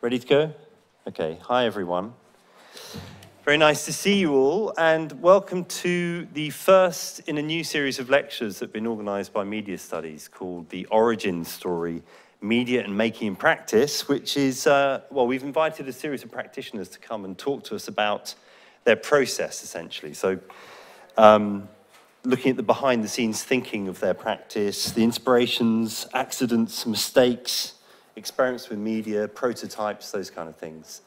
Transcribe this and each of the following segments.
Ready to go? Okay, hi everyone. Very nice to see you all, and welcome to the first in a new series of lectures that have been organized by Media Studies called The Origin Story, Media and Making in Practice, which is, well, we've invited a series of practitioners to come and talk to us about their process, essentially. So, looking at the behind-the-scenes thinking of their practice, the inspirations, accidents, mistakes, experiments with media, prototypes, those kind of things.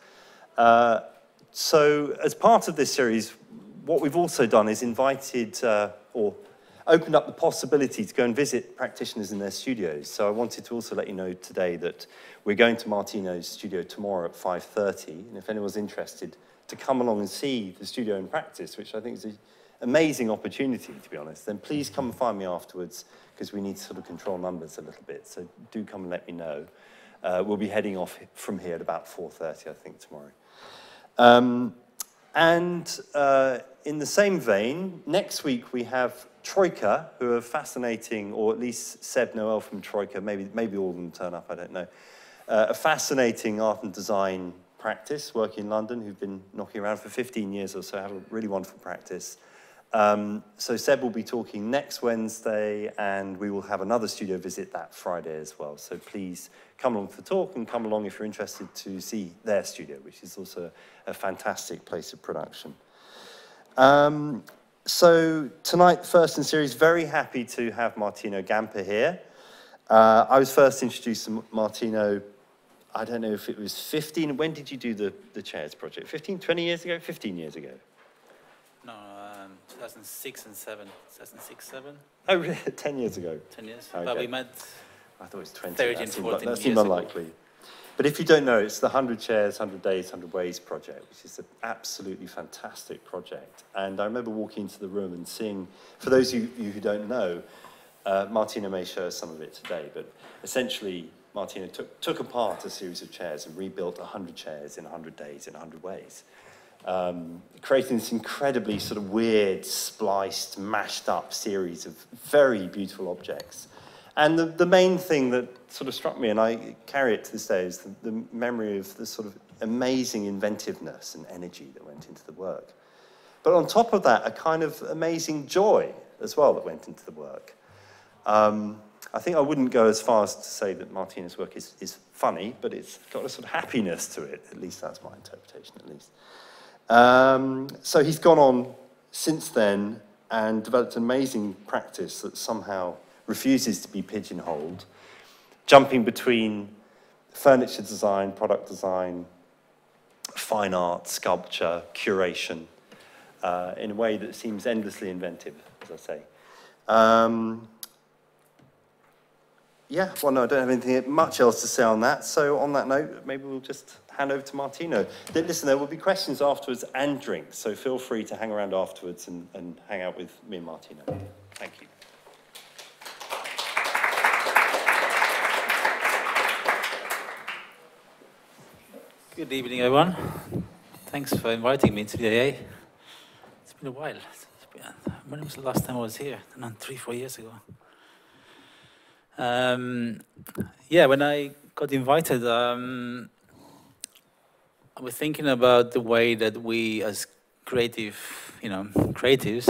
So as part of this series, what we've also done is invited or opened up the possibility to go and visit practitioners in their studios. So I wanted to also let you know today that we're going to Martino's studio tomorrow at 5:30, and if anyone's interested to come along and see the studio in practice, which I think is an amazing opportunity, to be honest, then please come and find me afterwards, because we need to sort of control numbers a little bit, so do come and let me know. We'll be heading off from here at about 4:30, I think, tomorrow. In the same vein, next week we have Troika, who are fascinating, or at least Seb Noel from Troika, maybe all of them turn up, I don't know. A fascinating art and design practice working in London, who've been knocking around for 15 years or so, have a really wonderful practice. So Seb will be talking next Wednesday, and we will have another studio visit that Friday as well. So please come along for the talk, and come along if you're interested to see their studio, which is also a fantastic place of production. So tonight, first in series, very happy to have Martino Gamper here. I was first introduced to Martino, I don't know if it was 15, when did you do the chairs project? 15, 20 years ago? 15 years ago? No, 2006 and 7. 2006, 7? Oh, really? 10 years ago? 10 years. Okay. But we met I thought it was 20. 13, 14 that seemed years unlikely. ago. But if you don't know, it's the 100 Chairs, 100 Days, 100 Ways project, which is an absolutely fantastic project. And I remember walking into the room and seeing, for those of you who don't know, Martino may show us some of it today, but essentially Martino took apart a series of chairs and rebuilt 100 chairs in 100 days in 100 ways. Creating this incredibly sort of weird, spliced, mashed up series of very beautiful objects. And the main thing that sort of struck me, and I carry it to this day, is the memory of the sort of amazing inventiveness and energy that went into the work. But on top of that, a kind of amazing joy as well that went into the work. I think I wouldn't go as far as to say that Martino's work is funny, but it's got a sort of happiness to it. At least that's my interpretation, at least. So he's gone on since then and developed an amazing practice that somehow refuses to be pigeonholed, jumping between furniture design, product design, fine art, sculpture, curation, in a way that seems endlessly inventive, as I say. Yeah, well, no, I don't have anything much else to say on that. So on that note, maybe we'll just hand over to Martino. Listen, there will be questions afterwards and drinks, so feel free to hang around afterwards and hang out with me and Martino. Thank you. Good evening, everyone. Thanks for inviting me to the AA. It's been a while. When was the last time I was here? 3, 4 years ago. Yeah, when I got invited, I was thinking about the way that we, as creatives,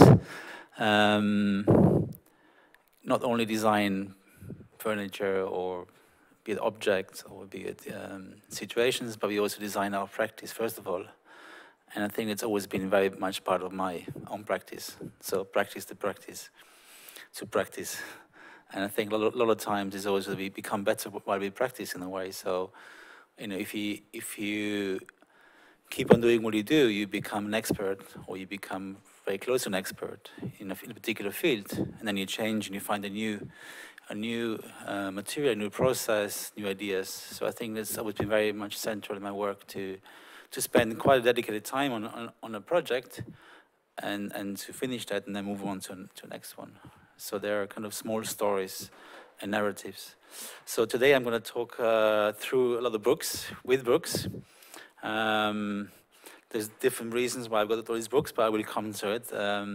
not only design furniture or be it objects or be it situations, but we also design our practice, first of all. And I think it's always been very much part of my own practice. So practice to practice, to practice. And I think a lot of times it's always that we become better while we practice in a way. So, if you keep on doing what you do, you become an expert, or you become very close to an expert in a particular field. And then you change and you find a new material, a new process, new ideas. So I think that's always been very much central in my work to spend quite a dedicated time on a project and to finish that and then move on to the next one. So there are kind of small stories and narratives. So today I'm going to talk through a lot of books, with books. There's different reasons why I've got all these books, but I will come to it.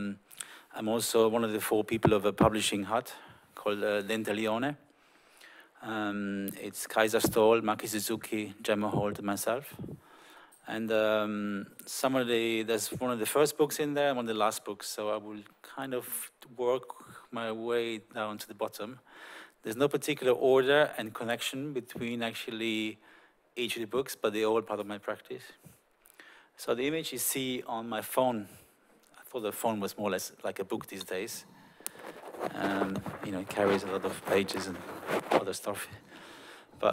I'm also one of the 4 people of a publishing hut called Lentelione. It's Kaiser Stoll, Maki Suzuki, Gemma Holt, and myself. And there's one of the first books in there and one of the last books, so I will kind of work my way down to the bottom. There's no particular order and connection between actually each of the books, but they're all part of my practice. So the image you see on my phone, I thought the phone was more or less like a book these days. You know, it carries a lot of pages and other stuff. But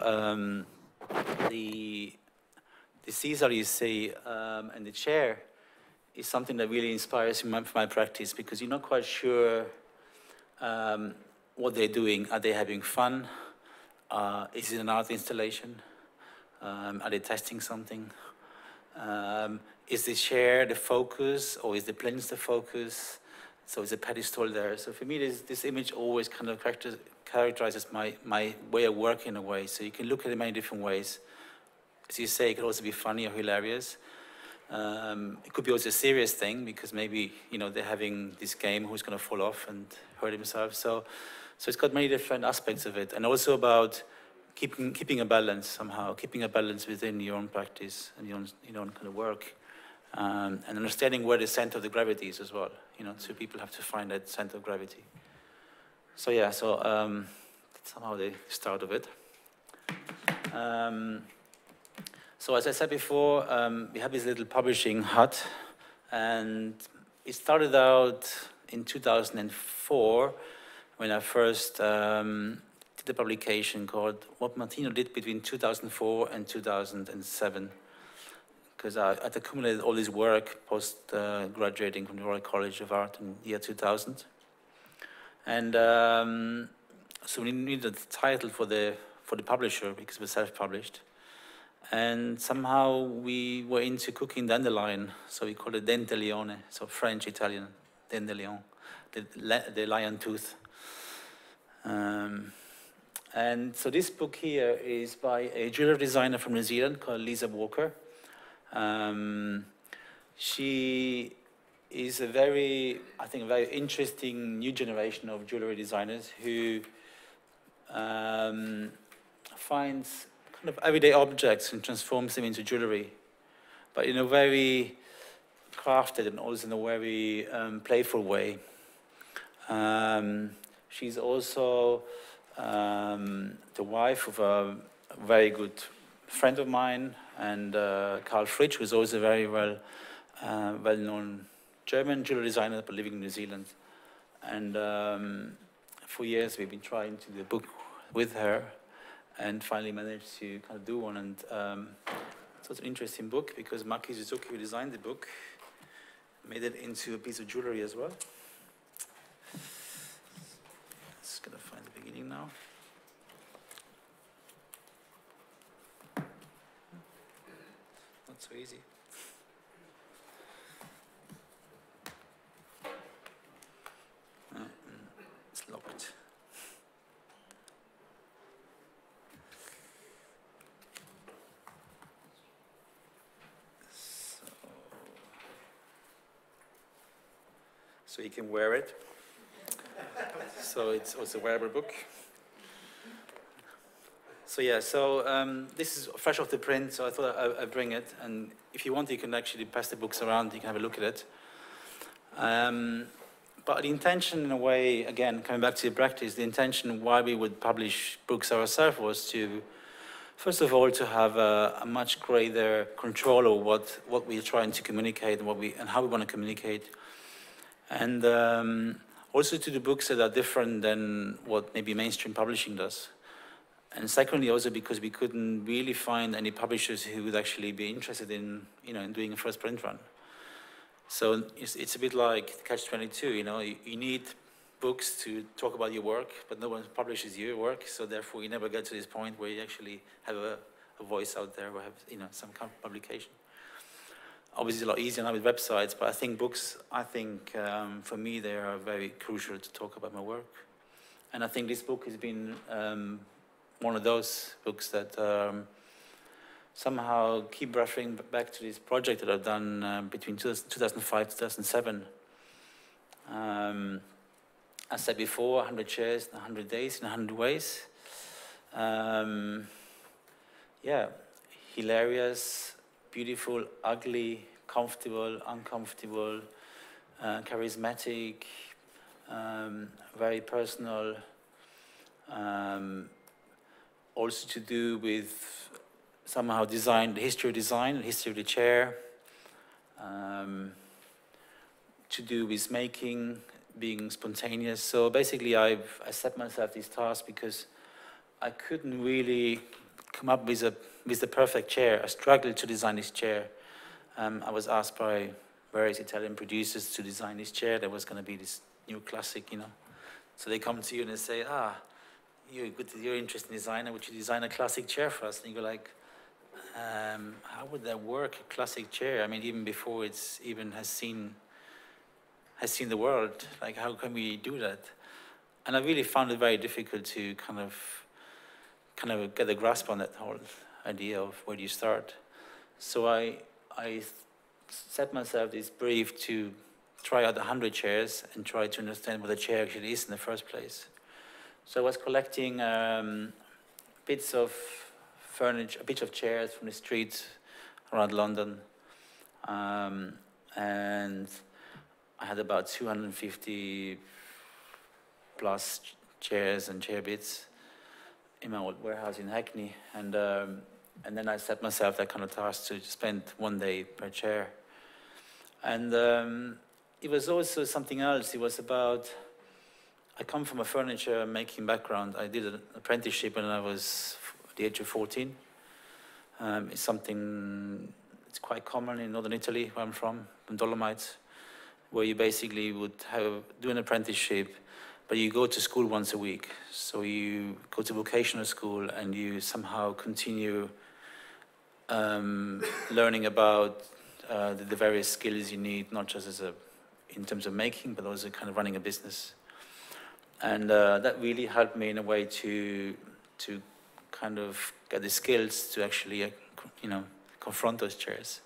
the Caesar you see and the chair is something that really inspires me for my practice, because you're not quite sure what they're doing. Are they having fun? Is it an art installation? Are they testing something? Is the chair the focus, or is the plinth the focus? So is a pedestal there? So for me, this image always kind of characterizes my way of working in a way. So you can look at it in many different ways. As you say, it could also be funny or hilarious. It could be also a serious thing, because maybe, you know, they're having this game, who's going to fall off and hurt himself. So it's got many different aspects of it, and also about keeping a balance somehow, keeping a balance within your own practice and your own kind of work, and understanding where the center of the gravity is as well. You know, so people have to find that center of gravity. So yeah, that's somehow the start of it. So as I said before, we have this little publishing hut, and it started out in 2004 when I first did a publication called What Martino Did Between 2004 and 2007. Because I'd accumulated all this work post-graduating from the Royal College of Art in the year 2000. And so we needed a title for the publisher, because it was self-published. And somehow we were into cooking dandelion, so we called it dente leone, so French, Italian, dente leone, the lion tooth. And so this book here is by a jewelry designer from New Zealand called Lisa Walker. She is a very interesting new generation of jewelry designers who finds kind of everyday objects and transforms them into jewelry, but in a very crafted and also in a very playful way. She's also the wife of a very good friend of mine, and Carl Fritsch, who's also a very well-known German jewelry designer, but living in New Zealand. And for years we've been trying to do a book with her, and finally managed to kind of do one. And so it's an interesting book, because Maki Suzuki, who designed the book, made it into a piece of jewelry as well. Just gonna find the beginning now. Not so easy. It's locked. So you can wear it. So it's also a wearable book. So yeah, this is fresh off the print, so I thought I'd bring it. And if you want, you can actually pass the books around, you can have a look at it. But the intention, in a way, again, coming back to the practice, the intention why we would publish books ourselves was to, first of all, to have a much greater control of what we're trying to communicate and how we want to communicate. And also to do books that are different than what maybe mainstream publishing does. And secondly, also because we couldn't really find any publishers who would actually be interested in, in doing a first print run. So it's a bit like catch-22, you need books to talk about your work, but no one publishes your work, so therefore you never get to this point where you actually have a voice out there or have, some kind of publication. Obviously, it's a lot easier now with websites, but I think books, for me, they are very crucial to talk about my work. And I think this book has been one of those books that somehow keep referring back to this project that I've done between 2005 and 2007. As I said before, 100 chairs in 100 days in 100 ways. Yeah, hilarious, beautiful, ugly, comfortable, uncomfortable, charismatic, very personal. Also to do with somehow design, the history of design, the history of the chair. To do with making, being spontaneous. So basically I set myself this task because I couldn't really come up with the perfect chair. I struggled to design this chair. I was asked by various Italian producers to design this chair. There was going to be this new classic, you know. So they come to you and they say, you're interested in designer, would you design a classic chair for us? And you go like, how would that work, a classic chair? I mean, even before it's even has seen the world, like how can we do that? And I really found it very difficult to kind of get a grasp on that whole idea of where do you start. So I set myself this brief to try out 100 chairs and try to understand what a chair actually is in the first place. So I was collecting bits of furniture, bits of chairs from the streets around London, and I had about 250 plus chairs and chair bits in my old warehouse in Hackney, and then I set myself that kind of task to spend 1 day per chair. And it was also something else. It was about, I come from a furniture making background. I did an apprenticeship when I was at the age of 14. It's something, it's quite common in northern Italy, where I'm from Dolomites, where you basically would do an apprenticeship, but you go to school once a week. So you go to vocational school and you somehow continue learning about the various skills you need, not just in terms of making, but also kind of running a business. And that really helped me in a way to kind of get the skills to actually, confront those chairs.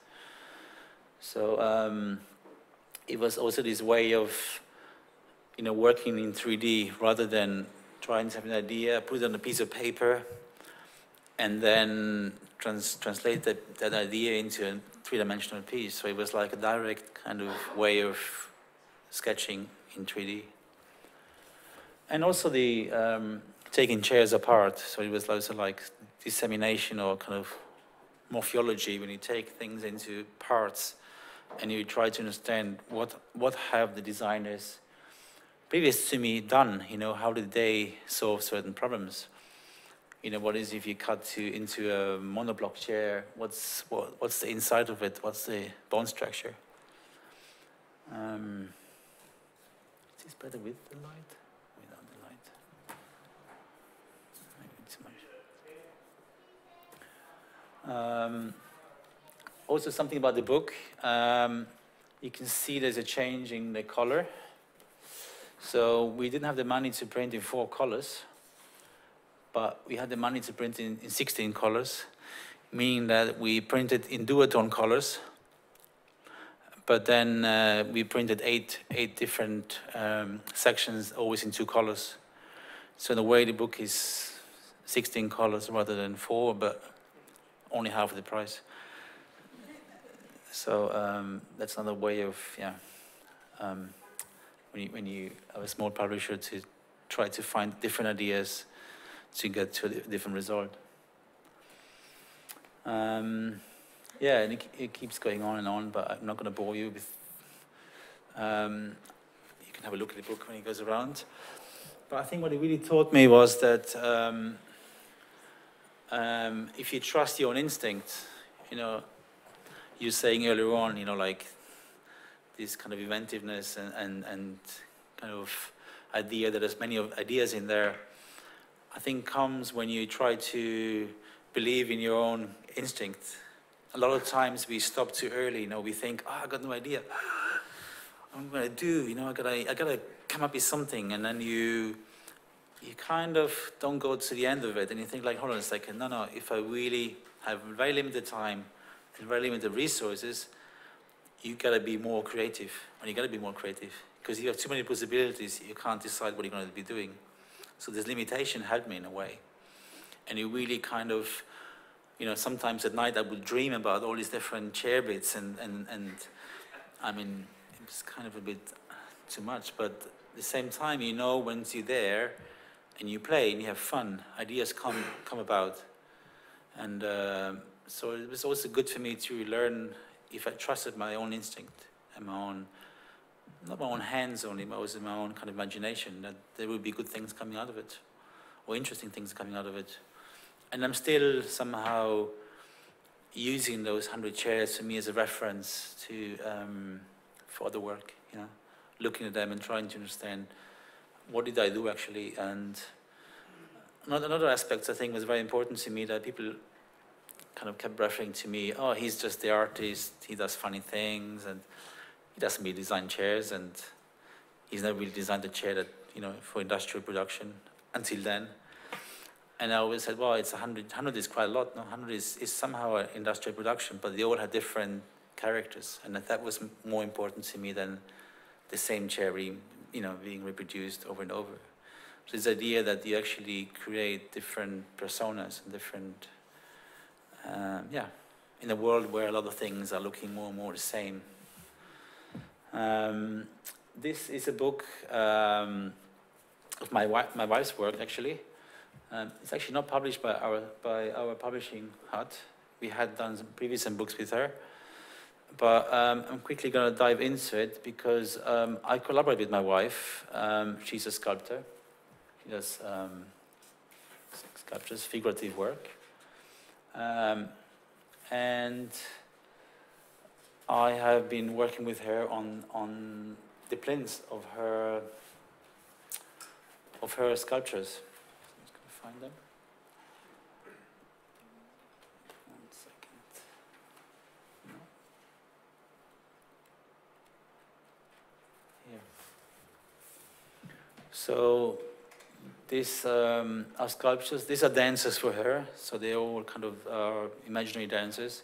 So it was also this way of, working in 3D rather than trying to have an idea, put it on a piece of paper, and then translate that idea into a three-dimensional piece. So it was like a direct kind of way of sketching in 3D. And also the taking chairs apart. So it was also like dissemination or kind of morphology, when you take things into parts and you try to understand what have the designers previous to me done, how did they solve certain problems? What is if you cut into a monoblock chair, what's the inside of it, what's the bone structure? Is this better with the light? Without the light? Maybe too much. Also something about the book. You can see there's a change in the color. So we didn't have the money to print in 4 colors, but we had the money to print in 16 colors, meaning that we printed in duotone colors, but then we printed eight different sections, always in 2 colors. So in a way, the book is 16 colors rather than 4, but only half of the price. So that's another way of, when you have a small publisher, to try to find different ideas to get to a different result. And it keeps going on, but I'm not going to bore you with. You can have a look at the book when it goes around. But I think what it really taught me was that if you trust your own instinct, you're saying earlier on, like this kind of inventiveness and kind of idea that there's many ideas in there, I think comes when you try to believe in your own instinct. A lot of times we stop too early. We think, I got no idea. I'm gonna do. I gotta come up with something, and then you kind of don't go to the end of it, and you think like, hold on a second. No. If I really have very limited time and very limited resources, you gotta be more creative, and you gotta be more creative because you have too many possibilities. You can't decide what you're going to be doing. So this limitation helped me in a way. And you really kind of, you know, sometimes at night I would dream about all these different chair bits, and I mean, it's kind of a bit too much, but at the same time, you know, once you're there and you play and you have fun, ideas come about. And so it was also good for me to learn if I trusted my own instinct and my own, not my own hands only, but also my own kind of imagination, that there would be good things coming out of it, or interesting things coming out of it. And I'm still somehow using those 100 chairs for me as a reference to for other work, you know, looking at them and trying to understand what did I do actually. And another aspect I think was very important to me, that people kind of kept referring to me, oh, he's just the artist, he does funny things, and he doesn't really design chairs, and he's never really designed a chair that, you know, for industrial production until then. And I always said, well, it's 100. 100 is quite a lot. No, 100 is somehow an industrial production, but they all had different characters, and that was more important to me than the same chair being, you know, being reproduced over and over. So this idea that you actually create different personas and different, yeah, in a world where a lot of things are looking more and more the same. This is a book of my wife's work, actually. It's actually not published by our publishing hut. We had done some previous books with her, but I'm quickly going to dive into it because I collaborate with my wife. She's a sculptor. She does sculptures, figurative work, and I have been working with her on the plinths of her sculptures. Find them. One second. No. Here. So these are sculptures. These are dances for her. So they all kind of are imaginary dances.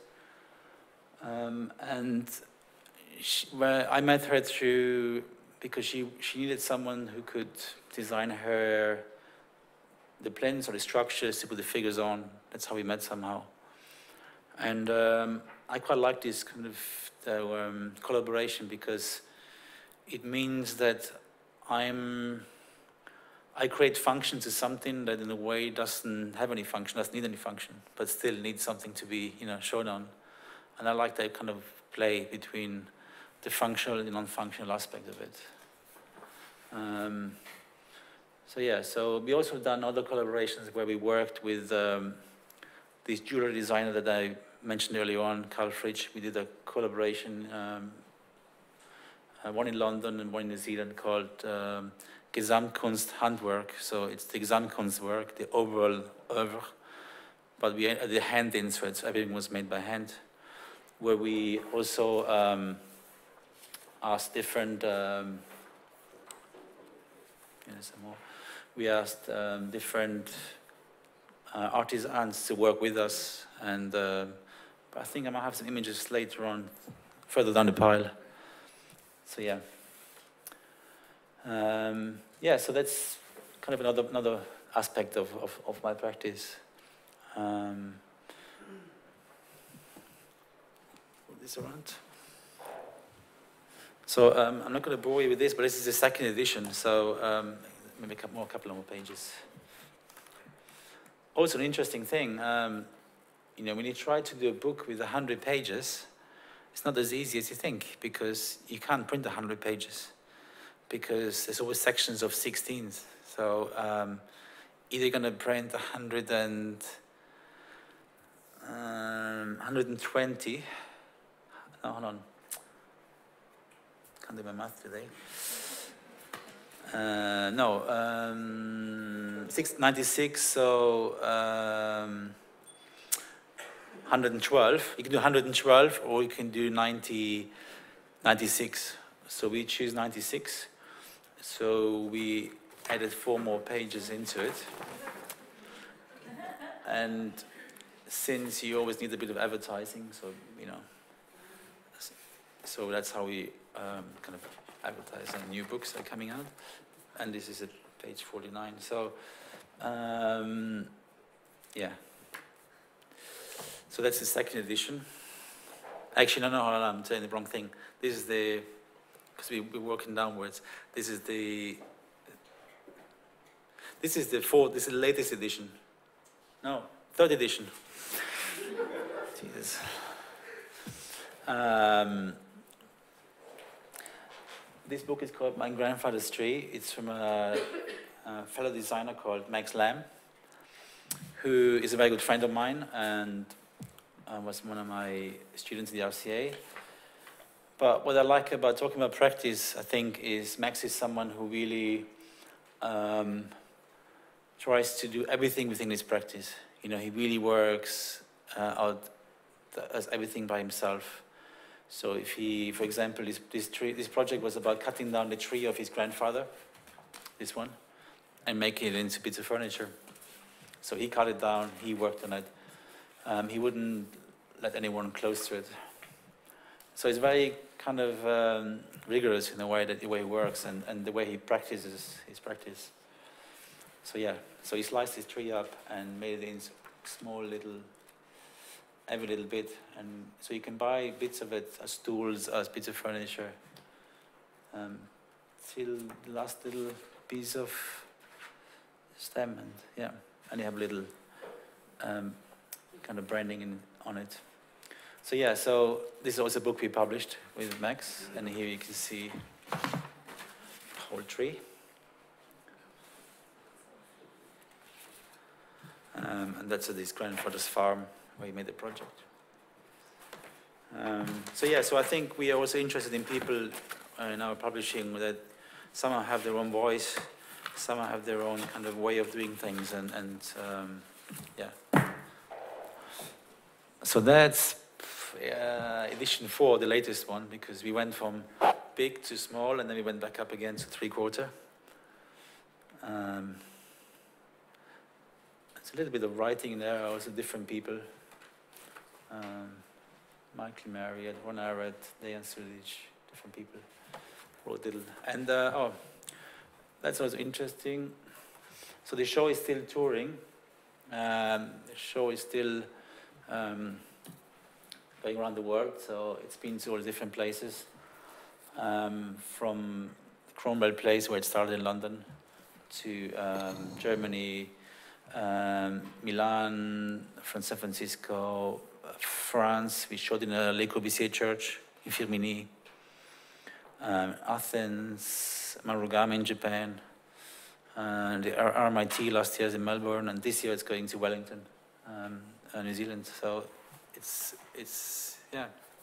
And where I met her through, because she needed someone who could design her the plinths or the structures to put the figures on. That's how we met somehow. And I quite like this kind of collaboration, because it means that I create function to something that in a way doesn't have any function, doesn't need any function, but still needs something to be, you know, shown on. And I like that kind of play between the functional and non-functional aspect of it. So yeah, so we also done other collaborations where we worked with this jewelry designer that I mentioned earlier on, Carl Fritsch. We did a collaboration, one in London and one in New Zealand, called Gesamtkunst Handwerk. So it's the Gesamtkunstwerk, the overall oeuvre, but we had the hand inserts. Everything was made by hand, where we also asked different. Some more. We asked different artisans to work with us, and I think I might have some images later on, further down the pile. So yeah, yeah. So that's kind of another aspect of my practice. Put this around. So I'm not going to bore you with this, but this is the second edition. So maybe a couple more pages. Also, an interesting thing, you know, when you try to do a book with 100 pages, it's not as easy as you think, because you can't print 100 pages, because there's always sections of 16s. So either you're going to print 120. No, hold on. Can't do my math today. 96, so 112. You can do 112, or you can do 96. So we choose 96. So we added 4 more pages into it. And since you always need a bit of advertising, so, you know, so that's how we kind of advertise on new books that are coming out. And this is at page 49. So, yeah. So that's the second edition. Actually, no, I'm saying the wrong thing. This is the, because we're working downwards. This is the fourth, this is the latest edition. No, third edition. Jesus. This book is called My Grandfather's Tree. It's from a fellow designer called Max Lamb, who is a very good friend of mine and was one of my students in the RCA. But what I like about talking about practice, I think, is Max is someone who really tries to do everything within his practice. You know, he really works does everything by himself. So if he, for example, this project was about cutting down the tree of his grandfather, this one, and making it into bits of furniture. So he cut it down, he worked on it. He wouldn't let anyone close to it. So it's very kind of rigorous in the way that the way he works and the way he practices his practice. So yeah, so he sliced his tree up and made it in small little, every little bit, and so you can buy bits of it as tools, as bits of furniture, till the last little piece of stem, and yeah, and you have a little kind of branding on it. So yeah, so this is also a book we published with Max, and here you can see the whole tree. And that's at his grandfather's farm where he made the project. So yeah, so I think we are also interested in people in our publishing that somehow have their own voice, somehow have their own kind of way of doing things, and yeah. So that's edition 4, the latest one, because we went from big to small, and then we went back up again to 3/4. It's a little bit of writing there, also different people. Michael Marriott, Ron Arad, Dejan Sulic, different people wrote little. And oh, that's also interesting. So the show is still touring. The show is still going around the world, so it's been to all different places. From Cromwell Place, where it started in London, to Germany, Milan, from San Francisco, France. We showed in a Le Corbusier church in Firminy, Athens, Marugame in Japan, and the RMIT last year is in Melbourne, and this year it's going to Wellington, New Zealand. So it's yeah.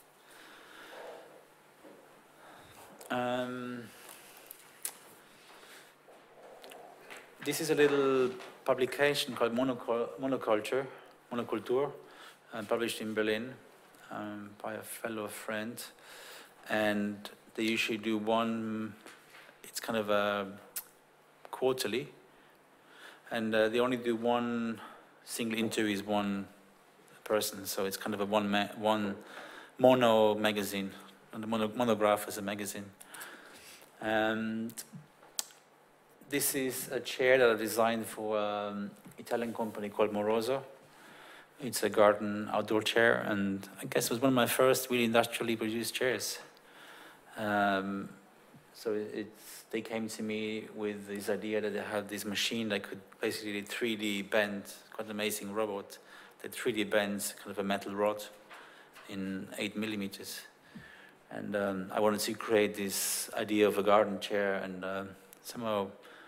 This is a little publication called Monoculture, published in Berlin by a fellow friend. And they usually do one, it's kind of a quarterly. And they only do one single interview is one person. So it's kind of a one mono magazine, and the monograph is a magazine. And this is a chair that I designed for an Italian company called Moroso. It's a garden outdoor chair, and I guess it was one of my first really industrially produced chairs. So they came to me with this idea that they had this machine that could basically 3D bend, quite an amazing robot, that 3D bends kind of a metal rod in 8 millimeters. And I wanted to create this idea of a garden chair, and somehow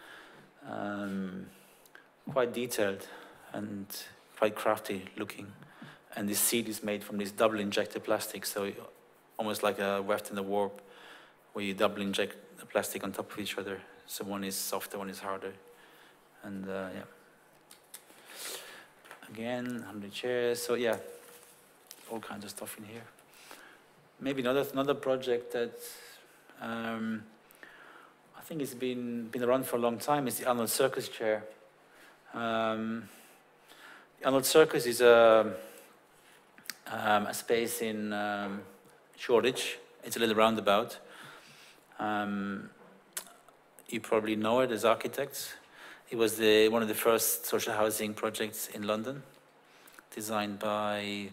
quite detailed and quite crafty looking. And this seat is made from this double injected plastic, so almost like a weft and a warp, where you double inject the plastic on top of each other. So one is softer, one is harder. And yeah. Again, 100 chairs, so yeah, all kinds of stuff in here. Maybe another project that I think it's been around for a long time is the Arnold Circus chair. The Arnold Circus is a space in Shoreditch. It's a little roundabout. You probably know it as architects. It was one of the first social housing projects in London. designed by,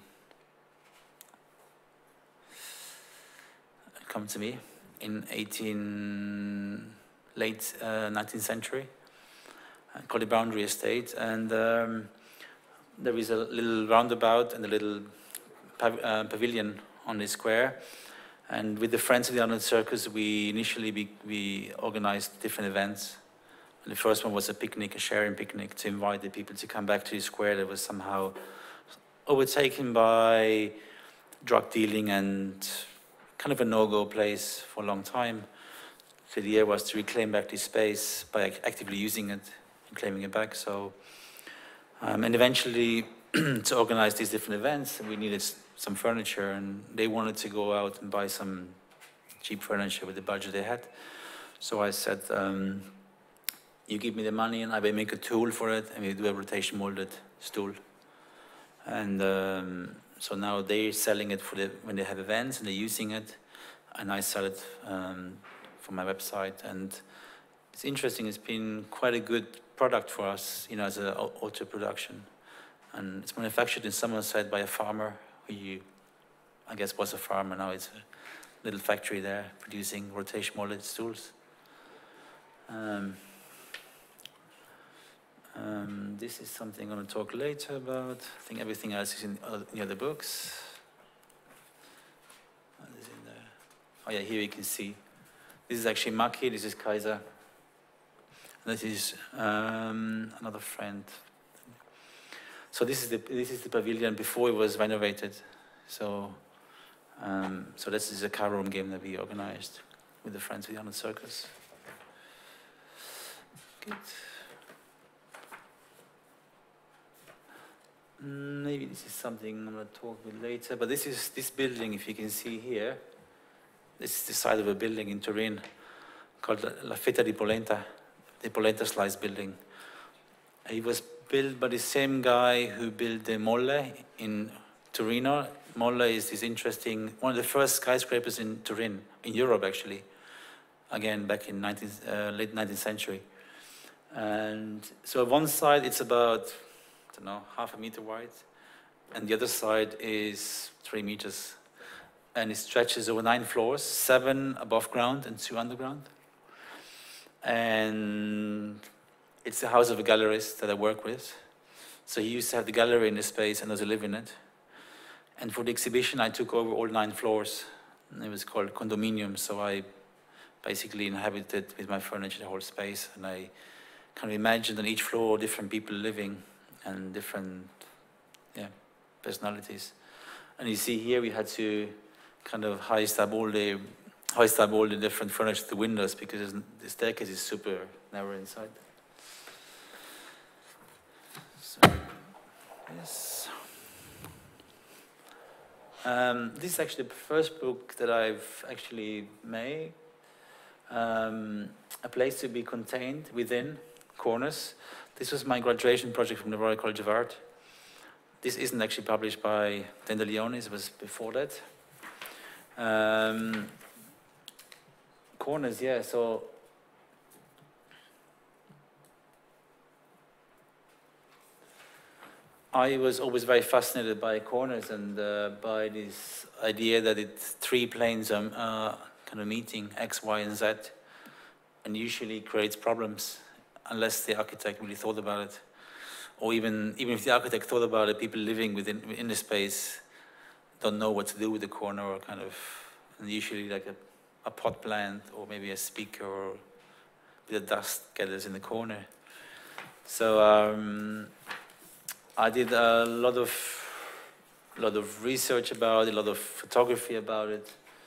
come to me, in late 19th century, called the Boundary Estate. And there is a little roundabout and a little pavilion on the square. And with the Friends of the Arnold Circus, we initially organized different events. And the first one was a picnic, a sharing picnic, to invite the people to come back to the square that was somehow overtaken by drug dealing and kind of a no-go place for a long time. So the idea was to reclaim back this space by actively using it and claiming it back. So, and eventually, to organize these different events, we needed some furniture, and they wanted to go out and buy some cheap furniture with the budget they had. So I said, you give me the money and I will make a tool for it, and we do a rotation molded stool. And so now they're selling it when they have events and they're using it, and I sell it from my website. And it's interesting, it's been quite a good product for us, you know, as an auto production. And it's manufactured in Somerset by a farmer who I guess was a farmer, now it's a little factory there producing rotation molded stools. This is something I'm going to talk later about. I think everything else is in the other books. What is in there? Oh yeah, here you can see. This is actually Maki, this is Kaiser. And this is another friend. So this is the pavilion before it was renovated. So so this is a car room game that we organized with the Friends of the Arnold Circus. Good. Maybe this is something I'm going to talk about later, but this is this building, if you can see here. This is the side of a building in Turin called La Feta di Polenta, the polenta slice building. It was built by the same guy who built the Molle in Torino. Molle is this interesting, one of the first skyscrapers in Turin, in Europe actually, again back in late 19th century. And so on one side it's about, I don't know, half a meter wide, and the other side is 3 meters. And it stretches over 9 floors, 7 above ground and 2 underground. And it's the house of a gallerist that I work with. So he used to have the gallery in the space and I live in it. And for the exhibition, I took over all 9 floors. And it was called condominium, so I basically inhabited with my furniture the whole space. And I kind of imagined on each floor different people living and different personalities. And you see here we had to kind of hoist up all the different furniture to the windows because the staircase is super narrow inside. So, yes. This is actually the first book that I've actually made. A place to be contained within corners. This was my graduation project from the Royal College of Art. This isn't actually published by Dandelion, it was before that. Corners, yeah, so I was always very fascinated by corners and by this idea that it's 3 planes kind of meeting, X, Y, and Z, and usually creates problems unless the architect really thought about it. Or even if the architect thought about it, people living within the space don't know what to do with the corner, or kind of, and usually like a pot plant or maybe a speaker or with a dust gathers in the corner. So I did a lot of research about it, a lot of photography about it,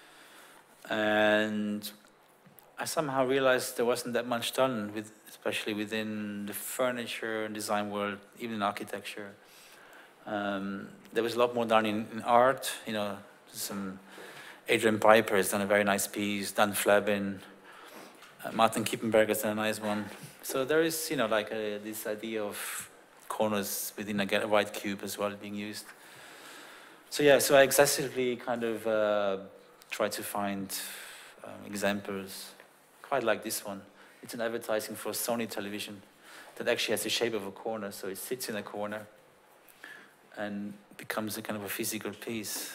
and I somehow realized there wasn't that much done especially within the furniture and design world, even in architecture. There was a lot more done in art. You know, some Adrian Piper has done a very nice piece. Dan Flabin, Martin Kippenberg has done a nice one. So there is, you know, like this idea of corners within a white cube as well being used. So yeah, so I excessively kind of try to find examples, quite like this one. It's an advertising for Sony television that actually has the shape of a corner, so it sits in a corner. and becomes a kind of a physical piece.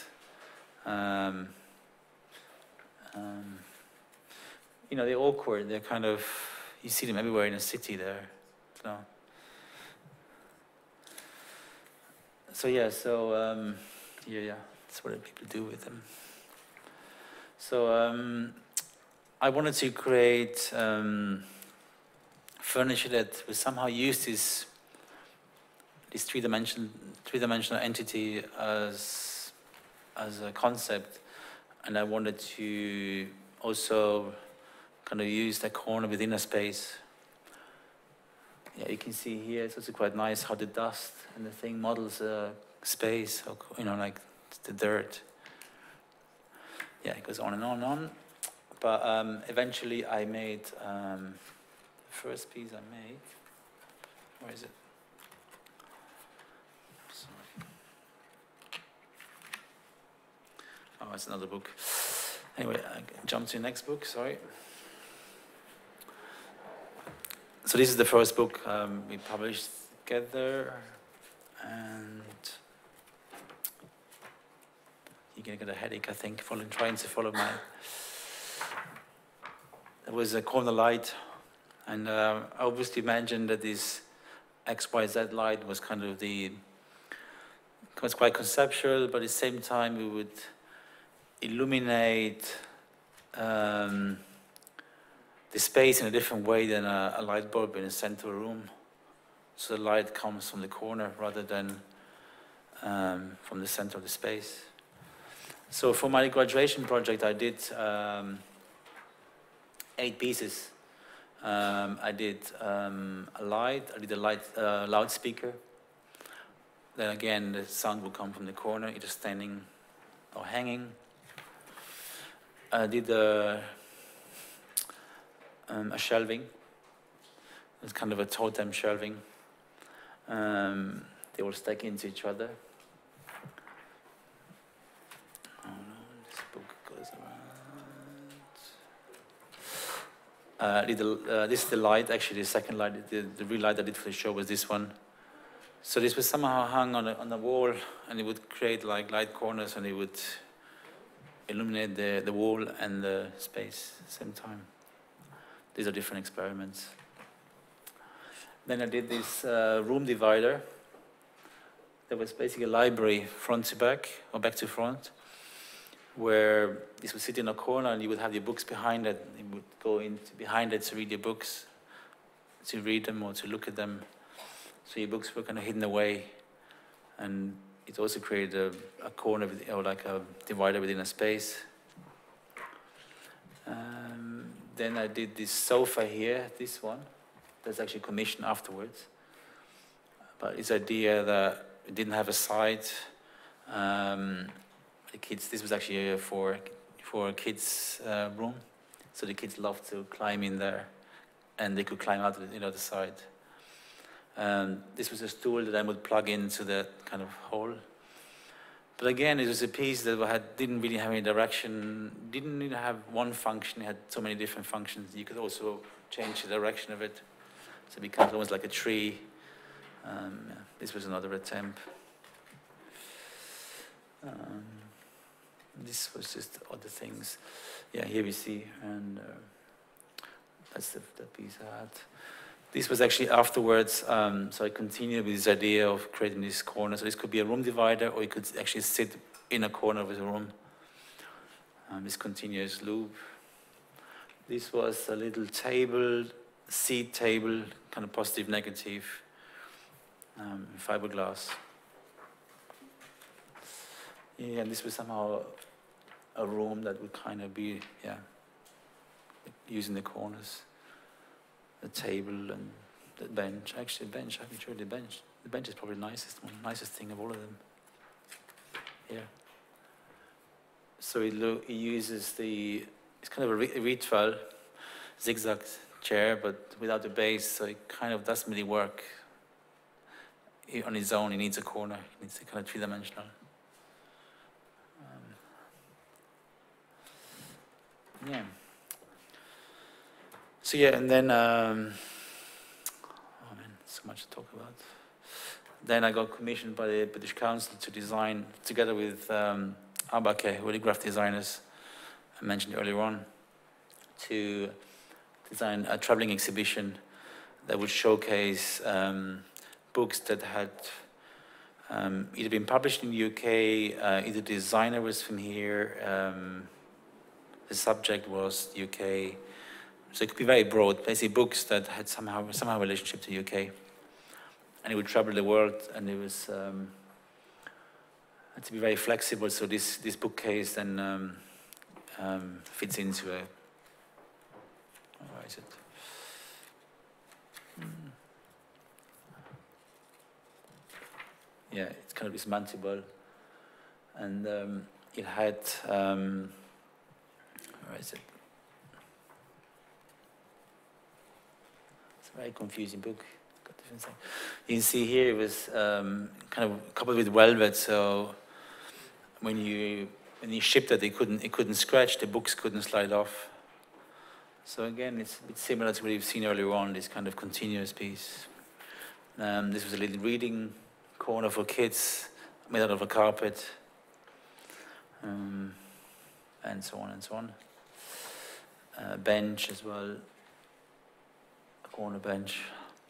You know, they're awkward. They're kind of, you see them everywhere in a city there. So, yeah, that's what people do with them. So I wanted to create furniture that would somehow use this three-dimensional entity as a concept, and I wanted to also kind of use that corner within a space. Yeah, you can see here it's also quite nice how the dust and the thing models a space, or, you know, like the dirt. Yeah, it goes on and on and on. But eventually I made the first piece I made. Where is it? Sorry. Oh, it's another book. Anyway, I jump to the next book, sorry. So this is the first book we published together, and you're gonna get a headache, I think, trying to follow my. It was a corner light, and I obviously imagined that this XYZ light was kind of was quite conceptual, but at the same time we would illuminate the space in a different way than a light bulb in a central room. So the light comes from the corner rather than from the center of the space. So for my graduation project, I did 8 pieces. I did a light, I did a loudspeaker. Then again, the sound will come from the corner, either standing or hanging. I did a shelving. It's kind of a totem shelving. They all stack into each other. Oh no, this book goes around. This is the light, actually the second light, the real light I did for the show was this one. So this was somehow hung on the wall, and it would create like light corners, and it would illuminate the wall and the space at the same time. These are different experiments. Then I did this room divider. There was basically a library front to back, or back to front, where this would sit in a corner and you would have your books behind it. You would go behind it to read your books, to read them or to look at them. So your books were kind of hidden away. And it also created a corner, or like a divider within a space. Then I did this sofa here, this one. That's actually commissioned afterwards. But this idea that it didn't have a side. The kids, this was actually for a kids' room. So the kids loved to climb in there, and they could climb out the other side. This was a stool that I would plug into that kind of hole. But again, it was a piece that didn't really have any direction, didn't really have one function, it had so many different functions. You could also change the direction of it. So it becomes almost like a tree. This was another attempt. This was just other things. Yeah, here we see, and that's the piece I had. This was actually afterwards, so I continued with this idea of creating this corner. So this could be a room divider, or you could actually sit in a corner of the room. This continuous loop. This was a little table, seat table, kind of positive, negative, fiberglass. Yeah, and this was somehow a room that would kind of be, yeah, using the corners. The table and the bench. Actually, the bench, I haven't showed the bench. The bench is probably the nicest thing of all of them. Here. So it uses it's kind of a retral, zigzag chair, but without the base, so it kind of doesn't really work on its own. It needs a corner. It needs a kind of three-dimensional. Yeah. So yeah, and then, oh man, so much to talk about. Then I got commissioned by the British Council to design, together with Abake, who are the graphic designers I mentioned earlier on, to design a traveling exhibition that would showcase books that had either been published in the UK, either the designer was from here, the subject was the UK. So it could be very broad, basically books that had somehow a relationship to the UK. And it would travel the world, and it was had to be very flexible. So this bookcase then fits into a. Where is it? Yeah, it's kind of dismantleable, and it had. Where is it? It's a very confusing book. You can see here it was kind of coupled with velvet, so when you shipped it, it couldn't scratch. The books couldn't slide off. So again, it's a bit similar to what you've seen earlier on. This kind of continuous piece. This was a little reading corner for kids, made out of a carpet, and so on and so on. A bench as well, a corner bench.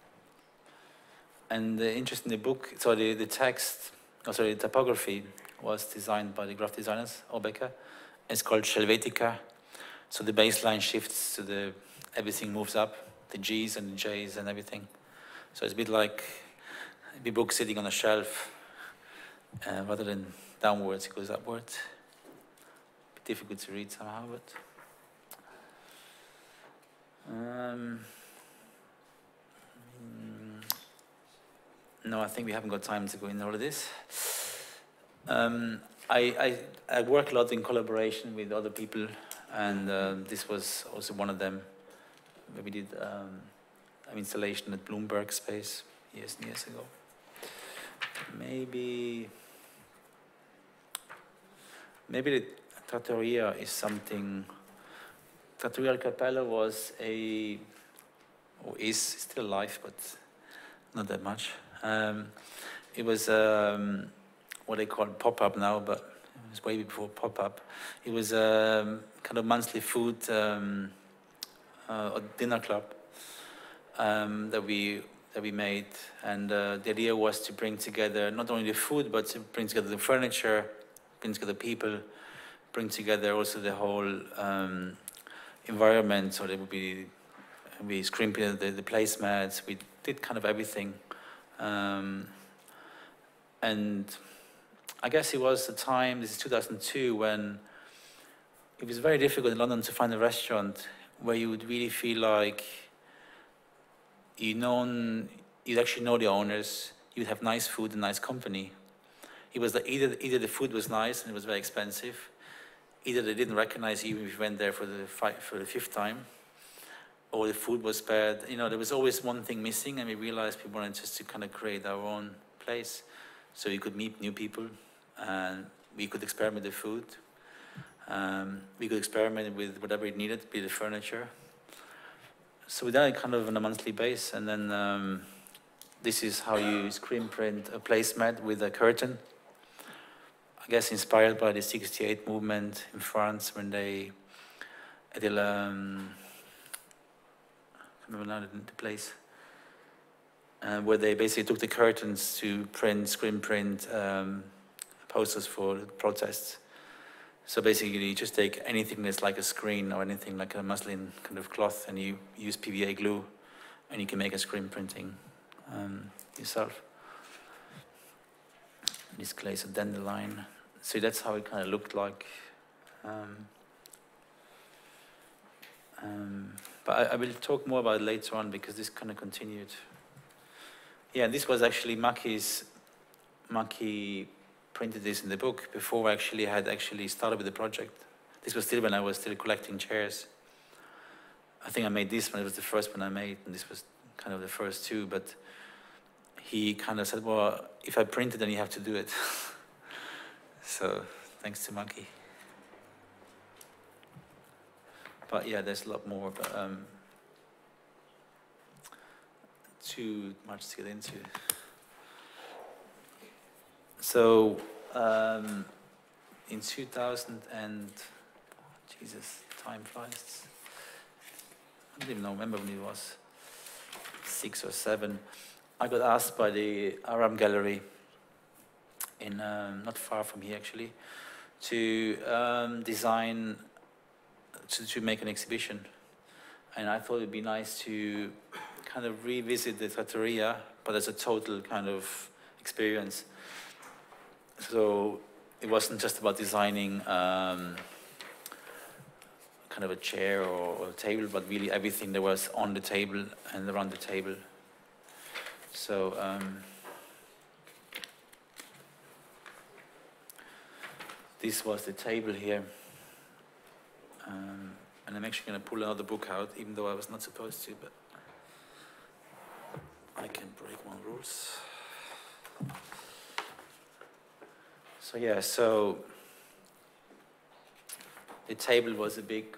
And the interest in the book, so the text, the typography was designed by the graphic designers, Obeka. It's called Helvetica. So the baseline shifts to everything moves up, the G's and the J's and everything. So it's a bit like a book sitting on a shelf, rather than downwards, it goes upwards. A bit difficult to read somehow, but. No, I think we haven't got time to go into all of this. I work a lot in collaboration with other people, and this was also one of them. We did an installation at Bloomberg Space years and years ago. Maybe the Trattoria is something. Trattoria al Cappello was is still alive, but not that much. It was what they call pop-up now, but it was way before pop-up. It was kind of monthly food or dinner club that we made, and the idea was to bring together not only the food, but to bring together the furniture, bring together people, bring together also the whole environment. So there would be we screen printed the placemats. We did kind of everything. And I guess it was the time, this is 2002, when it was very difficult in London to find a restaurant where you would really feel like you'd actually know the owners, you'd have nice food and nice company. It was that either the food was nice and it was very expensive, either they didn't recognize you if you went there for the fifth time, or the food was bad. You know, there was always one thing missing, and we realized we wanted just to kind of create our own place, so we could meet new people, and we could experiment with the food. We could experiment with whatever it needed, be the furniture. So we did it kind of on a monthly basis, and then this is how you screen print a placemat with a curtain. I guess inspired by the '68 movement in France when they did I don't remember now the place, where they basically took the curtains to screen print posters for protests. So basically you just take anything that's like a screen or anything like a muslin kind of cloth, and you use PVA glue, and you can make a screen printing yourself. In this case, a dandelion. So that's how it kind of looked like. But I will talk more about it later on, because this kind of continued. Yeah, this was actually Maki printed this in the book before I had started with the project. This was still when I was still collecting chairs. I think I made this one, it was the first one I made, and this was kind of the first two, but he kind of said, well, if I print it, then you have to do it. So, thanks to Maki. But yeah, there's a lot more, but too much to get into. So in 2000 and, Jesus, time flies. I don't even remember when it was, 6 or 7. I got asked by the Arab Gallery in not far from here actually, to design, to make an exhibition. And I thought it'd be nice to kind of revisit the trattoria, but as a total kind of experience. So it wasn't just about designing kind of a chair or a table, but really everything that was on the table and around the table. So this was the table here. And I'm actually going to pull another book out, even though I was not supposed to, but I can break my rules. So yeah, so the table was a big,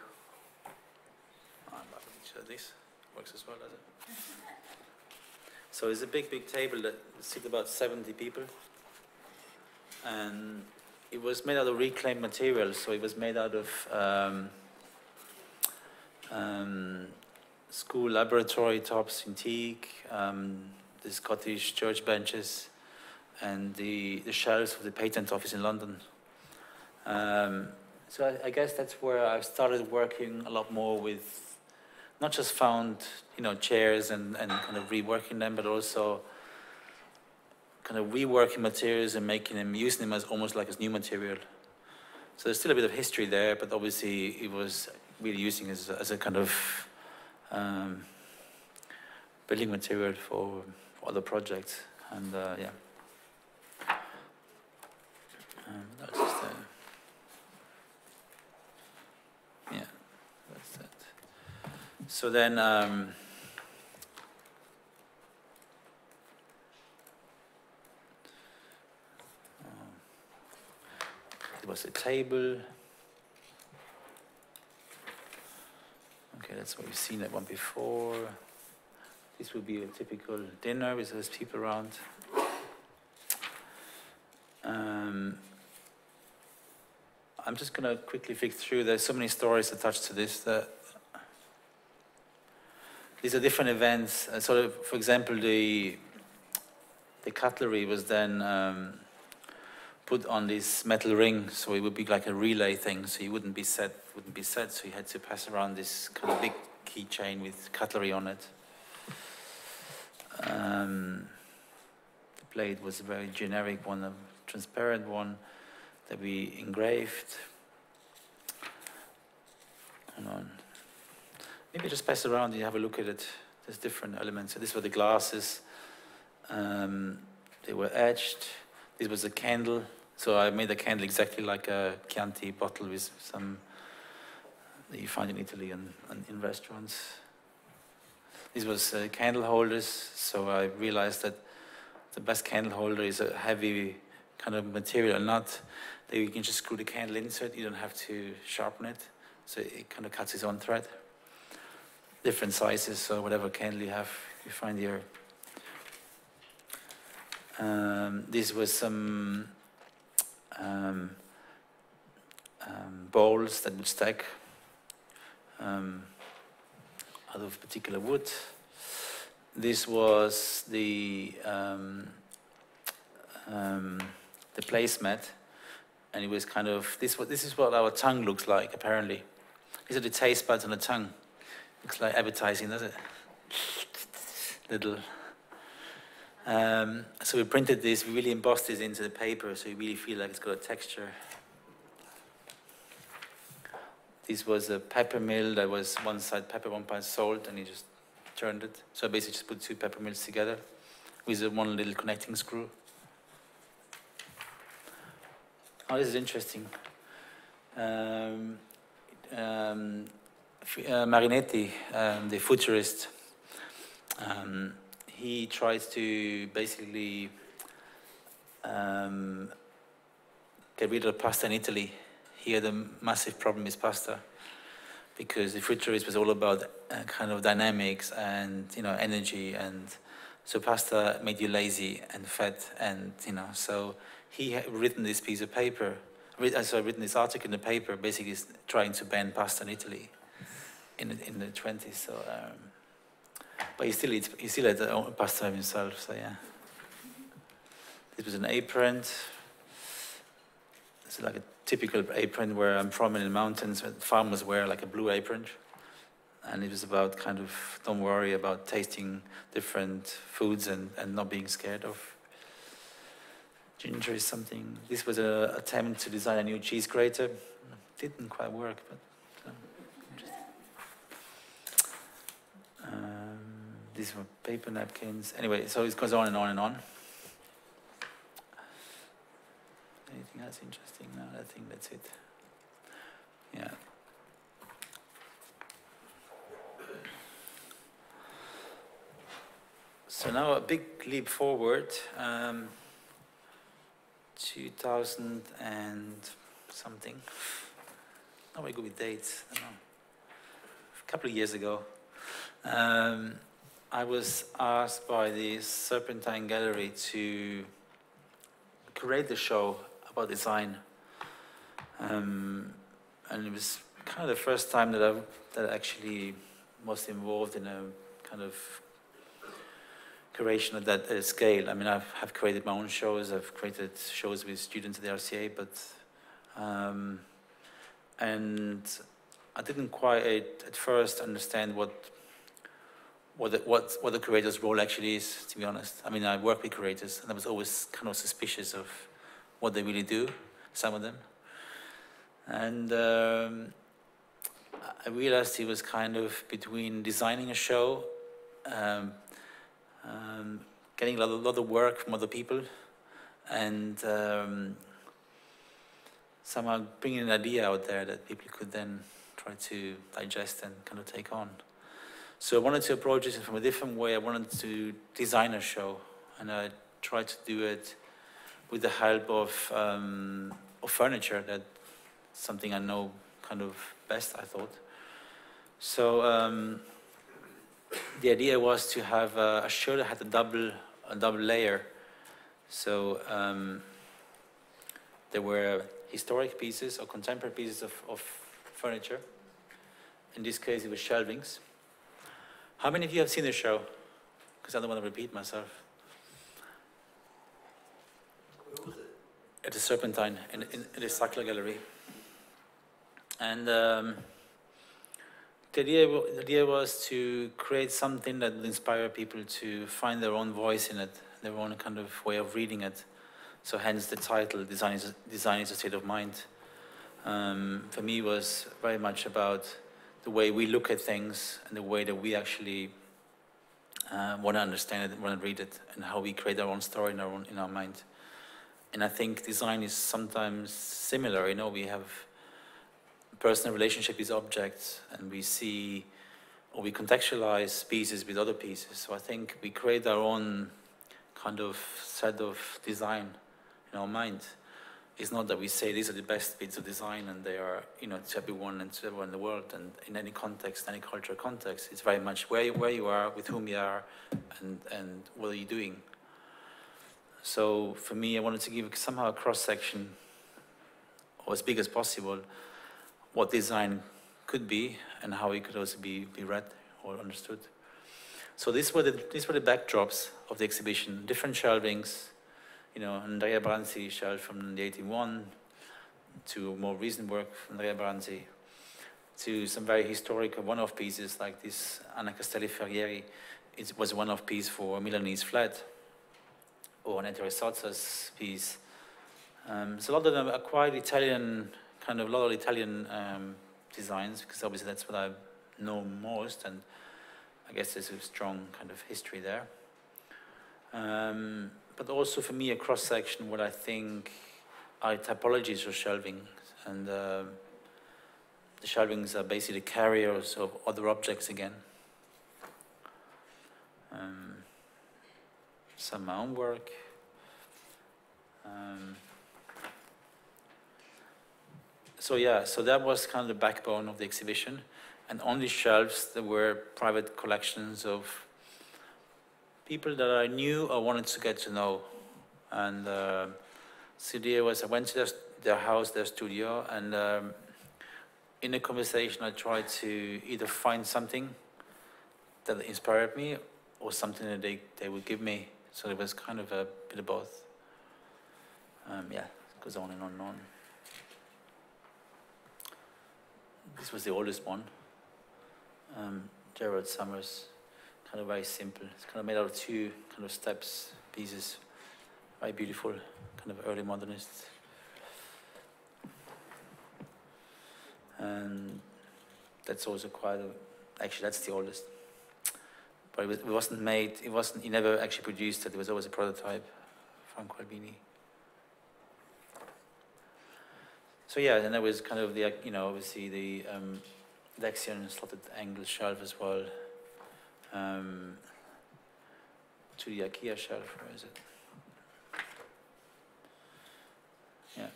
this works as well, does it? So it's a big, big table that sit about 70 people. And it was made out of reclaimed material, so it was made out of school laboratory tops in teak, the Scottish church benches, and the shelves of the patent office in London. So I guess that's where I started working a lot more with, not just found, chairs and kind of reworking them, but also kind of reworking materials and making them, using them as almost like as new material. So there's still a bit of history there, but obviously it was really using it as a kind of building material for other projects. And yeah. That's just yeah, that's that. So then it was a table. Okay, that's what we've seen that one before. This would be a typical dinner with those people around. I'm just going to quickly flick through. There's so many stories attached to this. These are different events. So, for example, the cutlery was then put on this metal ring, so it would be like a relay thing. So you wouldn't be set. So you had to pass around this kind of big keychain with cutlery on it. The blade was a very generic one, a transparent one that we engraved. Hold on. Maybe just pass around and you have a look at it. There's different elements. So these were the glasses. They were etched. This was a candle. So I made a candle exactly like a Chianti bottle with some that you find in Italy and in restaurants. These was candle holders. So I realized that the best candle holder is a heavy kind of material, not that you can just screw the candle into it. You don't have to sharpen it. So it kind of cuts its own thread. Different sizes, so whatever candle you have, you find here. These were some bowls that would stack out of particular wood. This was the placemat, and it was kind of this is what our tongue looks like apparently. These are the taste buds on the tongue. Looks like advertising, does it? Little. So we printed this, we really embossed this into the paper, so you really feel like it's got a texture. This was a pepper mill that was one side pepper, one side salt, and you just turned it. So I basically just put 2 pepper mills together with one little connecting screw. Oh, this is interesting. Marinetti, the futurist, he tries to basically get rid of pasta in Italy. He had a massive problem with pasta because the futurist was all about kind of dynamics and energy, and so pasta made you lazy and fat, and so he had written this piece of paper, written this article in the paper, basically trying to ban pasta in Italy in the 20s. So, but he still had pasta himself. So yeah, this was an apron. It's like a typical apron where I'm from in the mountains. Farmers wear like a blue apron, and it was about kind of don't worry about tasting different foods and not being scared of. Ginger is something. This was an attempt to design a new cheese grater. Didn't quite work, but interesting. These were paper napkins. Anyway, so it goes on and on and on. Anything else interesting? No, I think that's it. Yeah. So now a big leap forward. 2000 and something. Not very good with dates. I don't know. A couple of years ago, I was asked by the Serpentine Gallery to create a show about design, and it was kind of the first time that I actually was involved in a kind of curation at that scale. I mean, I've created my own shows. I've created shows with students at the RCA, but and I didn't quite at first understand what the curator's role actually is. To be honest, I mean, I work with curators, and I was always kind of suspicious of what they really do. Some of them, and I realized he was kind of between designing a show. Getting a lot of work from other people, and somehow bringing an idea out there that people could then try to digest and kind of take on. So I wanted to approach it from a different way. I wanted to design a show, and I tried to do it with the help of furniture. That's something I know kind of best, I thought. So the idea was to have a show that had a double layer. So there were historic pieces or contemporary pieces of furniture. In this case, it was shelvings. How many of you have seen the show? Because I don't want to repeat myself. Where was it? At the Serpentine, in the Sackler Gallery. And the idea was to create something that would inspire people to find their own voice in it, their own kind of way of reading it. So hence the title, Design is a State of Mind. For me, was very much about the way we look at things and the way that we actually want to understand it, want to read it, and how we create our own story in our mind. And I think design is sometimes similar. You know, we have personal relationship with objects, and we see or we contextualize pieces with other pieces. So I think we create our own kind of set of design in our mind. It's not that we say these are the best bits of design and they are, you know, to everyone and to everyone in the world and in any context, any cultural context. It's very much where you are, with whom you are, and what are you doing. So for me, I wanted to give somehow a cross-section, or as big as possible, what design could be and how it could also be read or understood. So these were the backdrops of the exhibition, different shelvings, you know, Andrea Branzi shelf from the 81 to more recent work from Andrea Branzi, to some very historic one-off pieces like this Anna Castelli Ferrieri. It was a one-off piece for a Milanese flat, or an Ettore Sozza's piece. So a lot of them are quite Italian, kind of a lot of Italian designs, because obviously that's what I know most, and I guess there's a strong kind of history there. But also for me, a cross-section, what I think are typologies of shelving. And the shelvings are basically carriers of other objects again. Some of my own work. So yeah, so that was kind of the backbone of the exhibition. And on these shelves, there were private collections of people that I knew or wanted to get to know. And So the idea was I went to their house, their studio, and in a conversation I tried to either find something that inspired me or something that they would give me. So it was kind of a bit of both. Yeah, it goes on and on and on. This was the oldest one. Gerald Summers, kind of very simple. It's kind of made out of two kind of steps, pieces. Very beautiful, kind of early modernist. And that's also quite actually that's the oldest. But it wasn't made, he never actually produced it, it was always a prototype, Franco Albini. So yeah, and there was kind of the, obviously the Lexion slotted angle shelf as well. To the IKEA shelf, where is it? Yeah.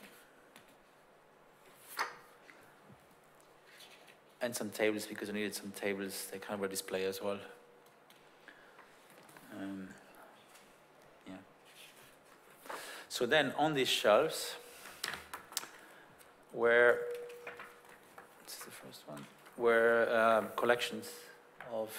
And some tables, because I needed some tables, they kind of were display as well. Yeah. So then on these shelves were, this is the first one, were collections of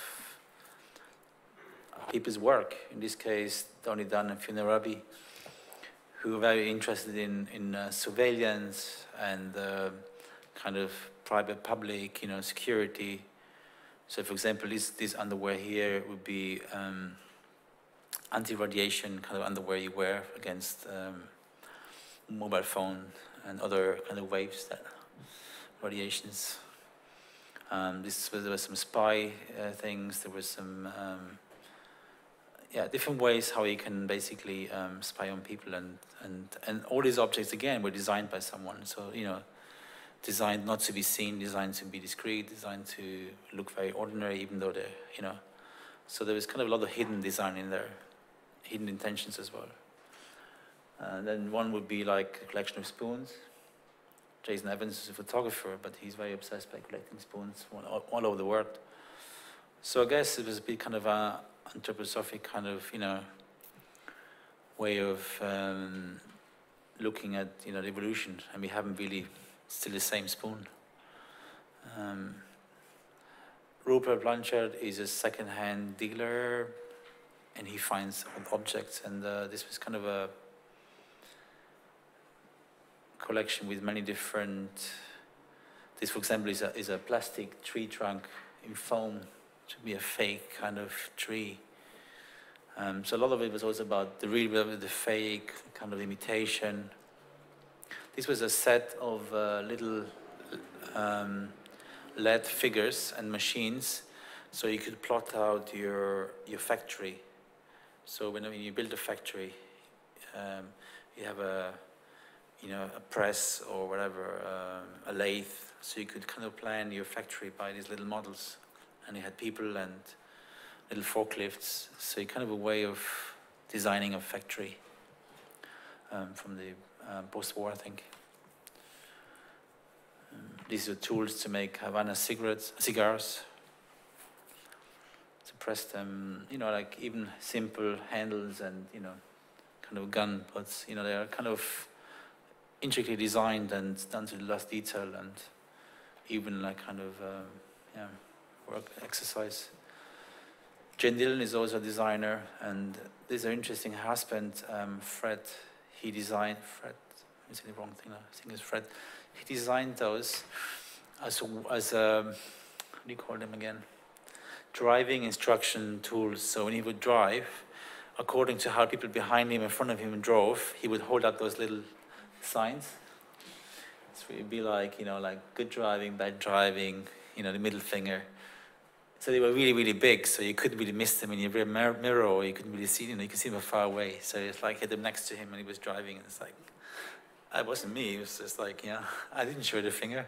people's work. In this case, Donny Dunn and Fiona Raby, who were very interested in surveillance and kind of private, public, security. So, for example, this underwear here would be anti-radiation kind of underwear you wear against mobile phone and other kind of waves, that radiations. There was some spy things. There was some different ways how you can basically spy on people, and all these objects again were designed by someone. So designed not to be seen, designed to be discreet, designed to look very ordinary, even though they're So there was kind of a lot of hidden design in there, hidden intentions as well. And then one would be like a collection of spoons. Jason Evans is a photographer, but he's very obsessed by collecting spoons all over the world. So I guess it was a bit kind of a anthroposophic kind of, way of looking at, the evolution, and we haven't really still the same spoon. Rupert Blanchard is a second-hand dealer, and he finds objects, and this was kind of a collection with many different. This, for example, is a plastic tree trunk in foam to be a fake kind of tree. So a lot of it was also about the real, the fake, kind of imitation. This was a set of little LED figures and machines, so you could plot out your factory. So when you build a factory, you have a press or whatever, a lathe, so you could kind of plan your factory by these little models, and you had people and little forklifts, so kind of a way of designing a factory from the post-war, I think. These are tools to make Havana cigars, to press them, like even simple handles and, kind of gun butts, they are kind of intricately designed and done to the last detail, and even like kind of, work exercise. Jane Dillon is also a designer, and there's an interesting husband, Fred. He designed, I'm saying the wrong thing now, I think it's Fred. He designed those as what do you call them again? Driving instruction tools. So when he would drive, according to how people behind him, in front of him drove, he would hold up those little signs. So it would be like, like good driving, bad driving, the middle finger. So they were really, really big, so you couldn't really miss them in your rear mirror, or you couldn't really see them, you could see them far away. So it's like hit them next to him and he was driving, and it's like, it wasn't me, it was just like, I didn't show the finger.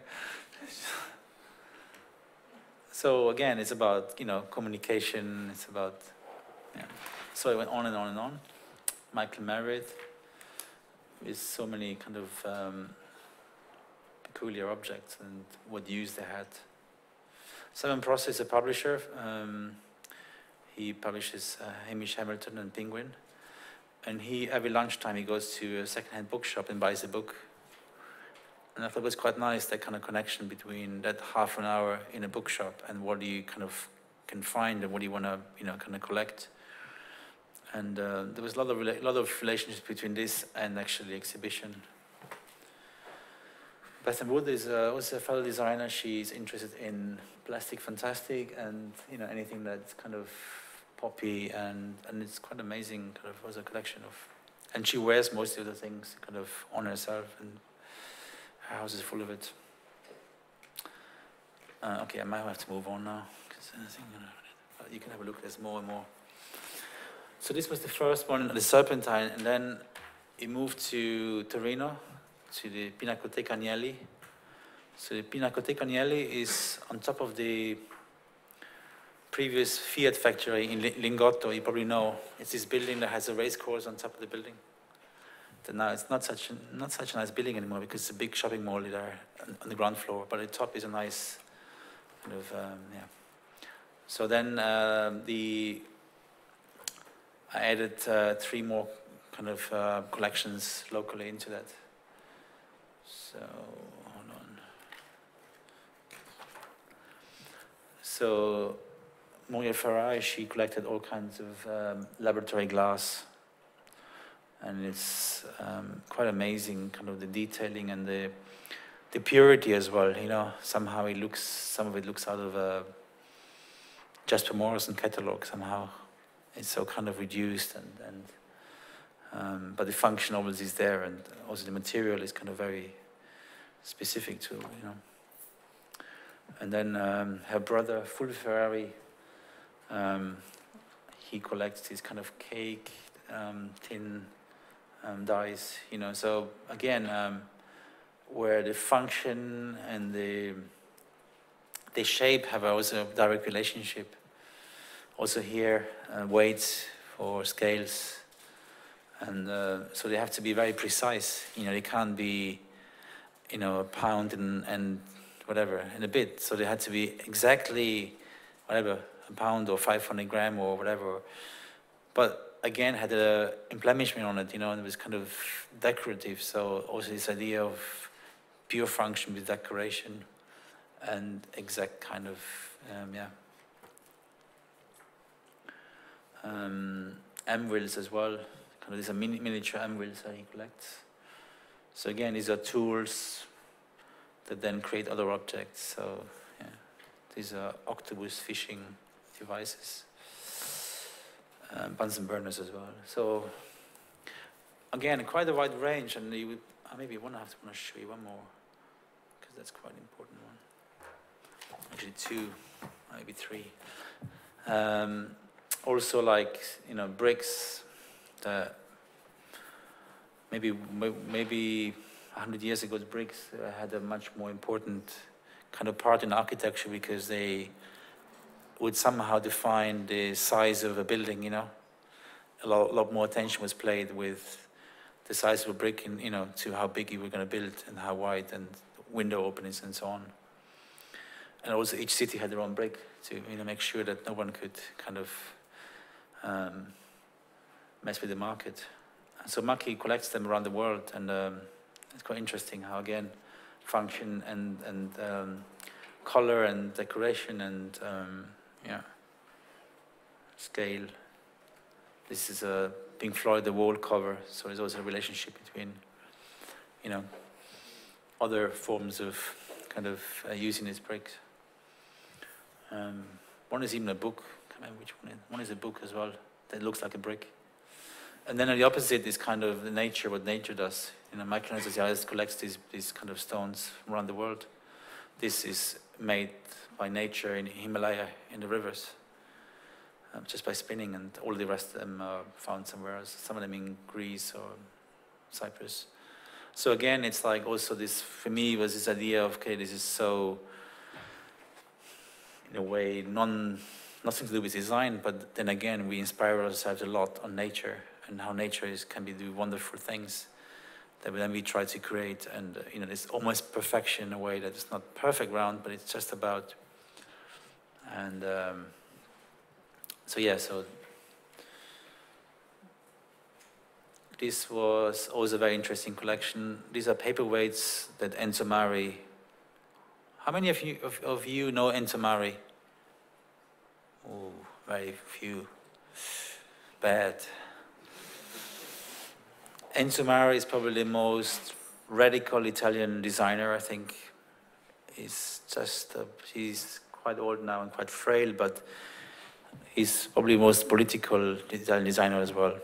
So again, it's about, communication, it's about, So I went on and on and on. Michael Merritt, with so many kind of peculiar objects and what use they had. Simon Pross is a publisher. He publishes Hamish Hamilton and Penguin. And every lunchtime, he goes to a second-hand bookshop and buys a book. And I thought it was quite nice, that kind of connection between that half an hour in a bookshop and what you kind of can find and what you want to, kind of collect. And there was a lot of relationships between this and actually the exhibition. Beth Wood is also a fellow designer. She's interested in plastic fantastic and anything that's kind of poppy, and it's quite amazing. Kind of was a collection of, and she wears most of the things kind of on herself, and her house is full of it. Okay, I might have to move on now because I think you can have a look. There's more and more. So this was the first one, the Serpentine, and then he moved to Torino, to the Pinacoteca Agnelli. So the Pinacoteca Agnelli is on top of the previous Fiat factory in Lingotto. You probably know it's this building that has a race course on top of the building. But now it's not such a nice building anymore because it's a big shopping mall there on the ground floor. But at the top is a nice kind of yeah. So then I added 3 more kind of collections locally into that. So, hold on. So, Moria Ferrari, she collected all kinds of laboratory glass. And it's quite amazing, kind of the detailing and the purity as well. Somehow some of it looks out of a Jasper Morrison catalog somehow. It's so kind of reduced, but the function always is there, and also the material is kind of very specific to, And then her brother, Fulvio Ferrari, he collects these kind of cake, tin dies, So again, where the function and the shape have also a direct relationship. Also here, weights for scales, and so they have to be very precise. They can't be, a pound and whatever in a bit. So they had to be exactly, whatever, a pound or 500 gram or whatever. But again, had a embellishment on it, and it was kind of decorative. So also this idea of pure function with decoration and exact kind of, yeah. M-wheels as well, kind of these are miniature M-wheels that he collects. So again, these are tools that then create other objects. So yeah, these are octopus fishing devices, Bunsen burners as well. So again, quite a wide range, and you would, maybe want to show you one more because that's quite an important one. Actually, 2, maybe 3. Also, like bricks that maybe 100 years ago, bricks had a much more important kind of part in architecture because they would somehow define the size of a building. A lot more attention was played with the size of a brick, and to how big you were going to build and how wide and window openings and so on. And also, each city had their own brick to make sure that no one could kind of mess with the market. So Maki collects them around the world, and it's quite interesting how, again, function and color and decoration and yeah, scale. This is a Pink Floyd, the wall cover, so there's also a relationship between, other forms of kind of using these bricks. One is even a book. Which one? One is a book as well that looks like a brick. And then on the opposite is kind of the nature, what nature does. Michelangelo collects these kind of stones around the world. This is made by nature in Himalaya, in the rivers, just by spinning, and all the rest of them are found somewhere else, some of them in Greece or Cyprus. So again, it's like also this, for me, was this idea of, okay, this is so, in a way, nothing to do with design, but then again, we inspire ourselves a lot on nature and how nature can do wonderful things that then we try to create. And it's almost perfection in a way that it's not perfect round, but it's just about. And so yeah, so this was also a very interesting collection. These are paperweights that Enzo Mari. How many of you know Enzo Mari? Oh, very few. Bad. Enzo Mari is probably the most radical Italian designer, I think. He's quite old now and quite frail, but he's probably the most political Italian designer as well.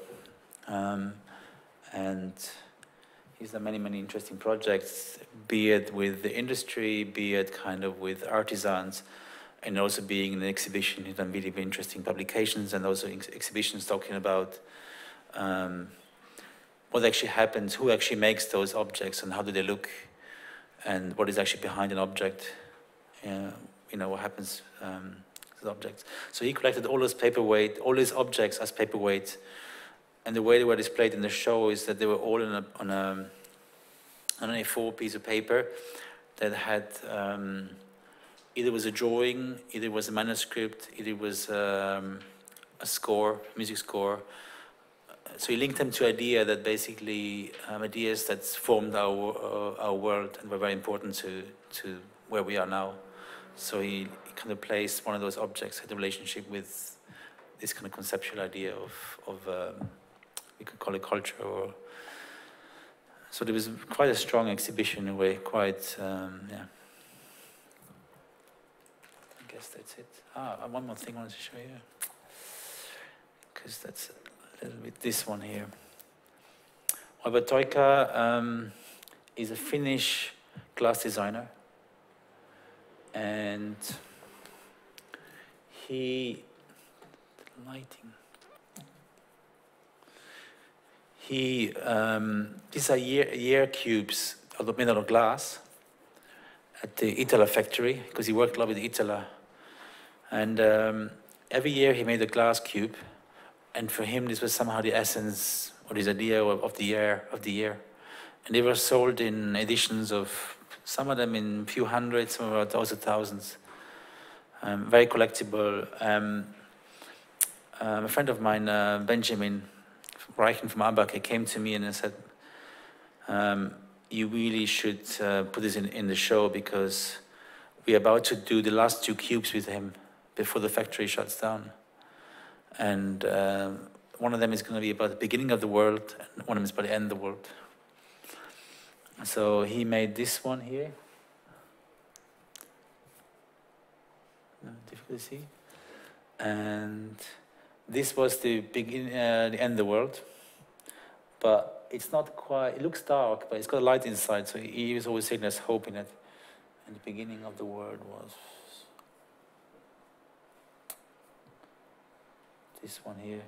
And he's done many, many interesting projects, be it with the industry, be it kind of with artisans, and also being in an exhibition. He's done really, really interesting publications and also exhibitions talking about what actually happens, who actually makes those objects, and how do they look, and what is actually behind an object. You know, what happens to the objects. So he collected all those paperweight, all these objects as paperweight, and the way they were displayed in the show is that they were all on an A4 piece of paper that had either was a drawing, either was a manuscript, either was a score, music score. So he linked them to idea that basically ideas that formed our world and were very important to where we are now. So he kind of placed one of those objects, had a relationship with this kind of conceptual idea of we could call it culture. Or so there was quite a strong exhibition in a way, quite, yeah. I guess that's it. One more thing I wanted to show you, because that's a little bit this one here. Albert Toika is a Finnish glass designer, and these are year cubes made out of glass at the Itala factory, because he worked a lot with Itala. And every year he made a glass cube, and for him this was somehow the essence or his idea of the year. And they were sold in editions of, some of them in a few hundreds, some about thousands. Very collectible. A friend of mine, Benjamin Reichen from Abak, he came to me and said, you really should put this in the show, because we're about to do the last 2 cubes with him before the factory shuts down. And one of them is going to be about the beginning of the world, and one of them is about the end of the world. So he made this one here. Difficult to see. And this was the beginning, the end of the world. But it's not quite, it looks dark, but it's got a light inside, so he was always saying there's hope in it. And the beginning of the world was this one here.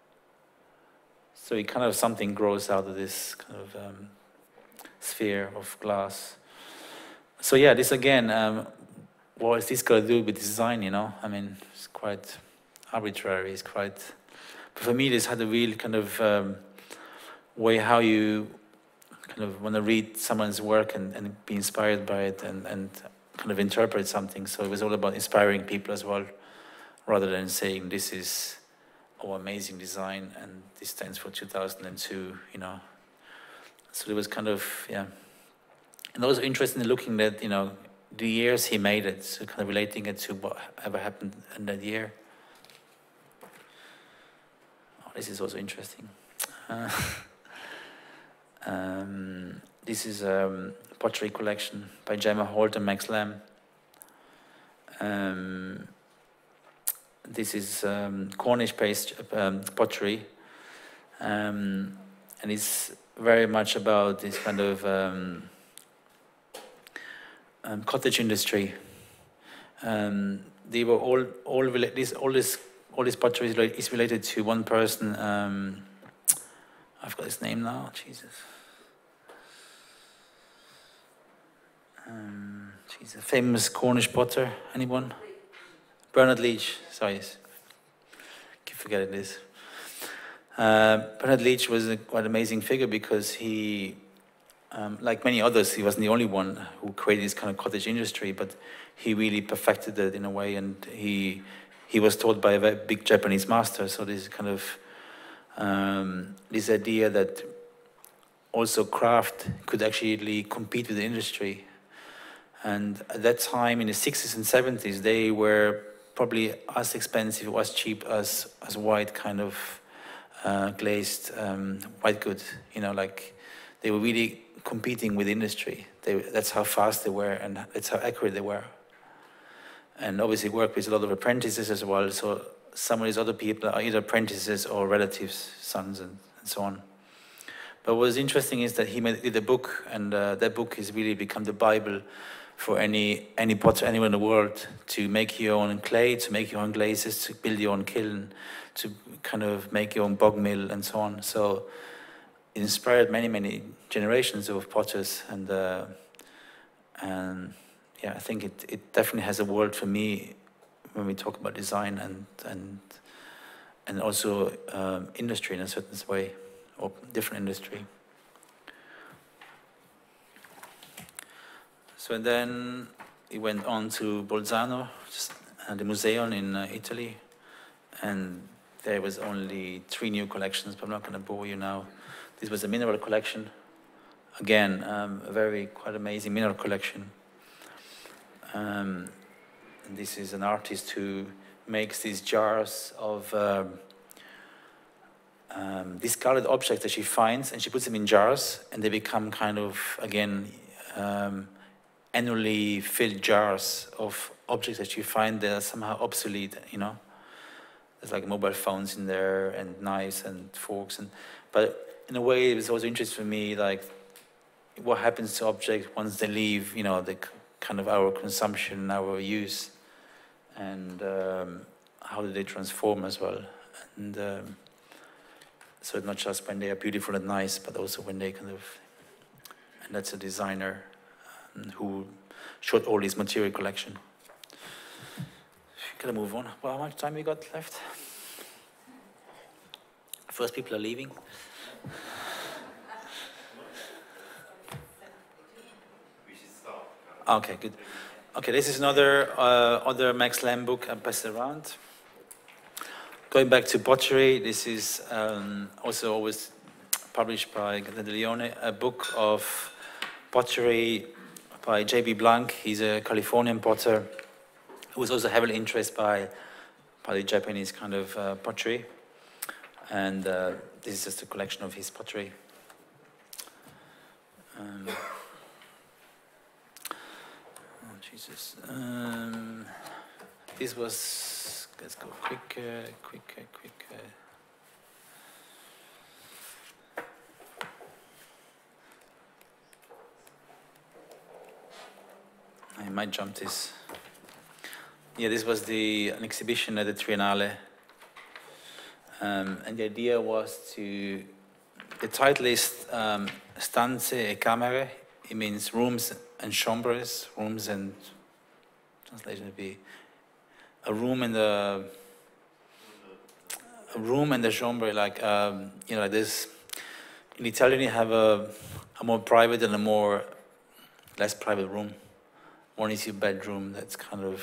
So it kind of, something grows out of this kind of sphere of glass. So yeah, this again, what is this got to do with design, you know? I mean, it's quite arbitrary, it's quite, but for me this had a real kind of way how you kind of want to read someone's work and be inspired by it and kind of interpret something. So it was all about inspiring people as well, rather than saying this is amazing design and this stands for 2002, you know. So there was kind of, yeah. And also interesting looking at, you know, the years he made it, so kind of relating it to whatever happened in that year. Oh, this is also interesting. This is a pottery collection by Gemma Holt and Max Lamb. This is Cornish-based pottery, and it's very much about this kind of cottage industry. They were all this pottery is related to one person. I've got his name now. Jesus. She's a famous Cornish potter. Anyone? Bernard Leach. Sorry, keep forgetting this. Bernard Leach was a quite amazing figure because he, like many others, he wasn't the only one who created this kind of cottage industry, but he really perfected it in a way, and he was taught by a very big Japanese master. So this kind of this idea that also craft could actually compete with the industry. And at that time, in the 60s and 70s, they were probably as expensive or as cheap as white kind of glazed white goods. You know, like they were really competing with industry. That's how fast they were, and that's how accurate they were. And obviously work with a lot of apprentices as well. So some of these other people are either apprentices or relatives, sons, and so on. But what's interesting is that he did a book, and that book has really become the Bible for any potter anywhere in the world, to make your own clay, to make your own glazes, to build your own kiln, to kind of make your own bog mill, and so on. So it inspired many generations of potters, and yeah, I think it definitely has a world for me when we talk about design and also industry in a certain way, or different industry. So then he went on to Bolzano, the museum in Italy, and there was only 3 new collections, but I'm not going to bore you now. This was a mineral collection. Again, a quite amazing mineral collection. And this is an artist who makes these jars of discarded objects that she finds, and she puts them in jars, and they become kind of, again, annually filled jars of objects that you find that are somehow obsolete, you know. There's like mobile phones in there, and knives and forks, but in a way it was also interesting for me, like what happens to objects once they leave, you know, the kind of our consumption, our use, and how do they transform as well. And so not just when they are beautiful and nice, but also when they kind of, and that's a designer who showed all his material collection. Gonna move on. Well, how much time we got left? First people are leaving. We should start. Okay, good. Okay, this is another other Max Lamb book I passed around. Going back to pottery, this is also always published by De Leone, a book of pottery by J.B. Blanc. He's a Californian potter who was also heavily interested by the Japanese kind of pottery. And this is just a collection of his pottery. Oh, Jesus. This was, let's go quicker. I might jump this. Yeah, this was an exhibition at the Triennale. And the idea was the title is Stanze e Camere. It means rooms and chambres, rooms and, translation would be a room and a chambre, like, you know, like this. In Italian you have a more private and a more less private room. One is your bedroom, that's kind of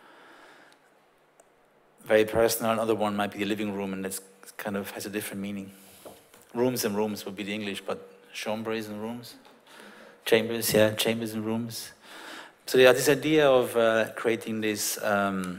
very personal. Another one might be the living room, and that's kind of has a different meaning. Rooms and rooms would be the English, but chambres and rooms. Chambers, yeah, chambers and rooms. So yeah, this idea of creating this, a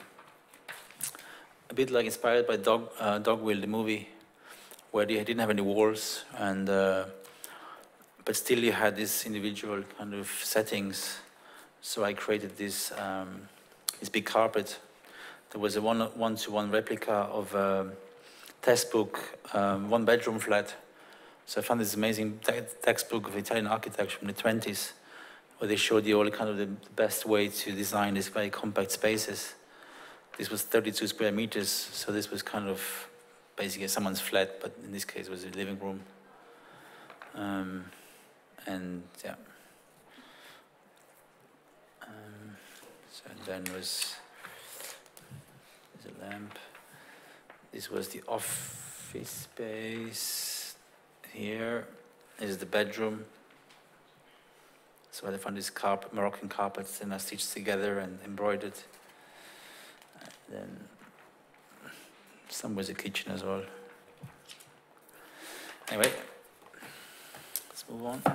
bit like inspired by Dogville, the movie, where they didn't have any walls, and but still you had this individual kind of settings. So I created this big carpet. There was a one-to-one replica of a textbook, 1-bedroom flat. So I found this amazing textbook of Italian architecture from the 20s, where they showed you all kind of the best way to design these very compact spaces. This was 32 square meters, so this was kind of basically someone's flat, but in this case it was a living room. And yeah. So then there's a lamp. This was the office space. Here is the bedroom. So I found this Moroccan carpets, and I stitched together and embroidered. And then some was a kitchen as well. Anyway, Let's move on.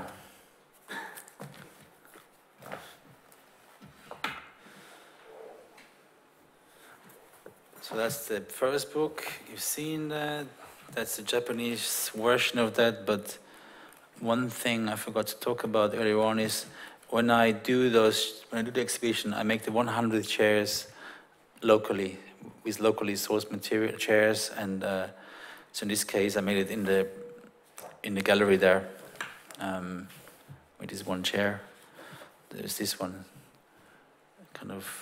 So that's the first book. You've seen that. That's the Japanese version of that. But one thing I forgot to talk about earlier on is when I do the exhibition, I make the 100 chairs locally with locally sourced material chairs, and so in this case, I made it in the gallery there. With this one chair. There's this one, kind of.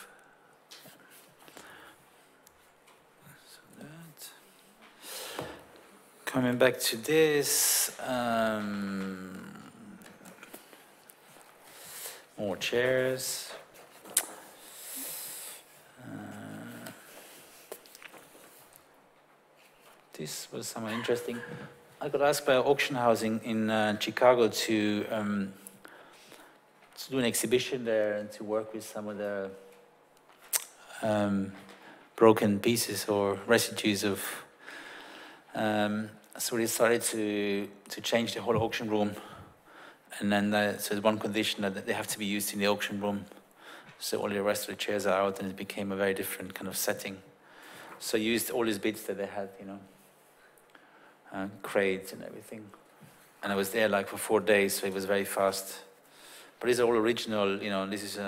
Coming back to this, more chairs. This was somewhat interesting. I got asked by an auction house in Chicago to do an exhibition there and to work with some of the broken pieces or residues of. So we decided to change the whole auction room, and then so there's one condition that they have to be used in the auction room. So all the rest of the chairs are out, and it became a very different kind of setting. So I used all these bits that they had, you know, crates and everything. And I was there like for 4 days, so it was very fast. But these are all original, you know. This is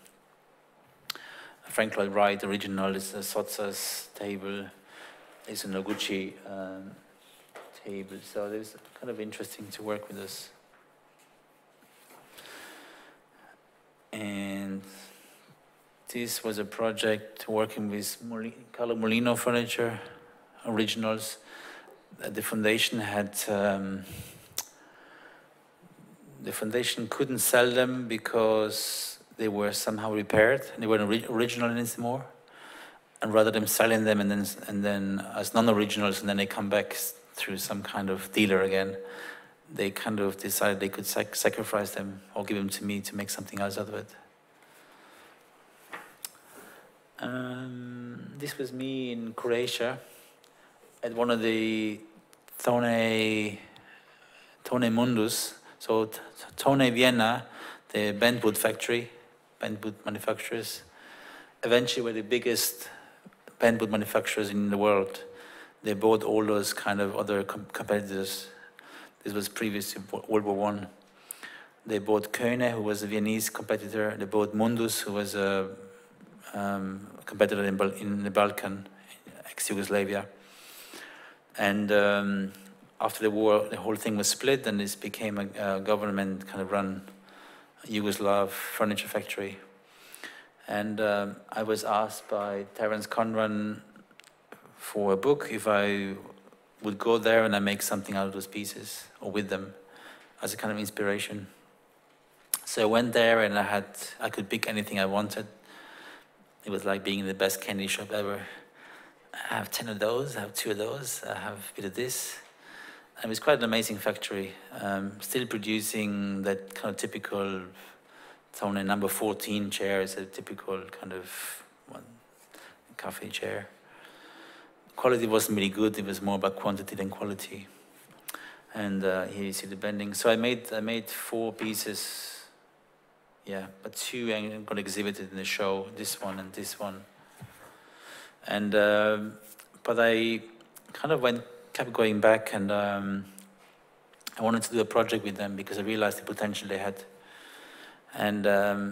Frank Lloyd Wright original. This is a Sotza's table. It's a Noguchi table, so it was kind of interesting to work with us. And this was a project working with Carlo Molino furniture, originals. The foundation had, the foundation couldn't sell them because they were somehow repaired and they weren't original anymore. And rather than selling them and then as non-originals and then they come back through some kind of dealer again, they kind of decided they could sacrifice them or give them to me to make something else out of it. This was me in Croatia at one of the Tone Mundus, so Tone Vienna, the bentwood factory, bentwood manufacturers, eventually were the biggest bentwood manufacturers in the world. They bought all those kind of other competitors. This was previous to World War I. They bought Köhne, who was a Viennese competitor. They bought Mundus, who was a competitor in the Balkan, ex-Yugoslavia. And after the war, the whole thing was split, and this became a government kind of run Yugoslav furniture factory. And I was asked by Terence Conran for a book if I would go there and I make something out of those pieces or with them as a kind of inspiration. So I went there and I could pick anything I wanted. It was like being in the best candy shop ever. I have 10 of those, I have 2 of those, I have a bit of this. And it was quite an amazing factory, still producing that kind of typical Tone number 14 chair is a typical kind of cafe chair. Quality wasn't really good, it was more about quantity than quality. And here you see the bending. So I made 4 pieces, yeah, but 2 I'm going to exhibit it in the show, this one and this one. And but I kind of kept going back, and I wanted to do a project with them because I realized the potential they had. And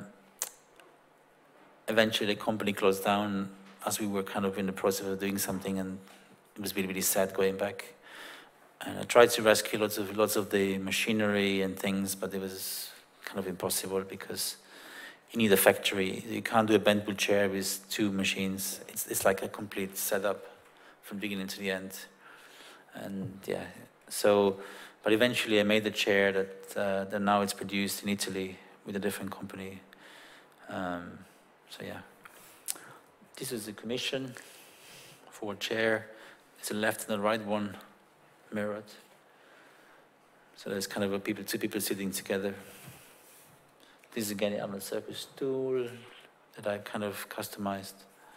eventually the company closed down as we were kind of in the process of doing something, and it was really, really sad going back. And I tried to rescue lots of the machinery and things, but it was kind of impossible because you need a factory. You can't do a bentwood chair with 2 machines. It's like a complete setup from beginning to the end. And yeah, so, but eventually I made the chair that now it's produced in Italy with a different company. So yeah, this is the commission for a chair. It's the left and the right one mirrored. So there's kind of 2 people sitting together. This is again on a circus stool that I kind of customized.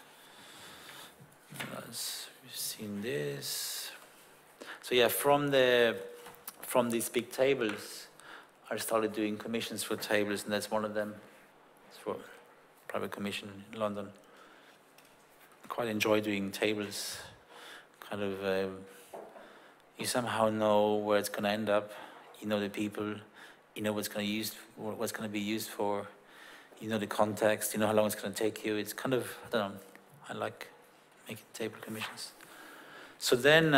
We've seen this. So yeah, from these big tables, I started doing commissions for tables, and that's one of them. It's for private commission in London. Quite enjoy doing tables. Kind of, you somehow know where it's going to end up. You know the people. You know what's going to be used for. You know the context. You know how long it's going to take you. It's kind of, I don't know. I like making table commissions. So then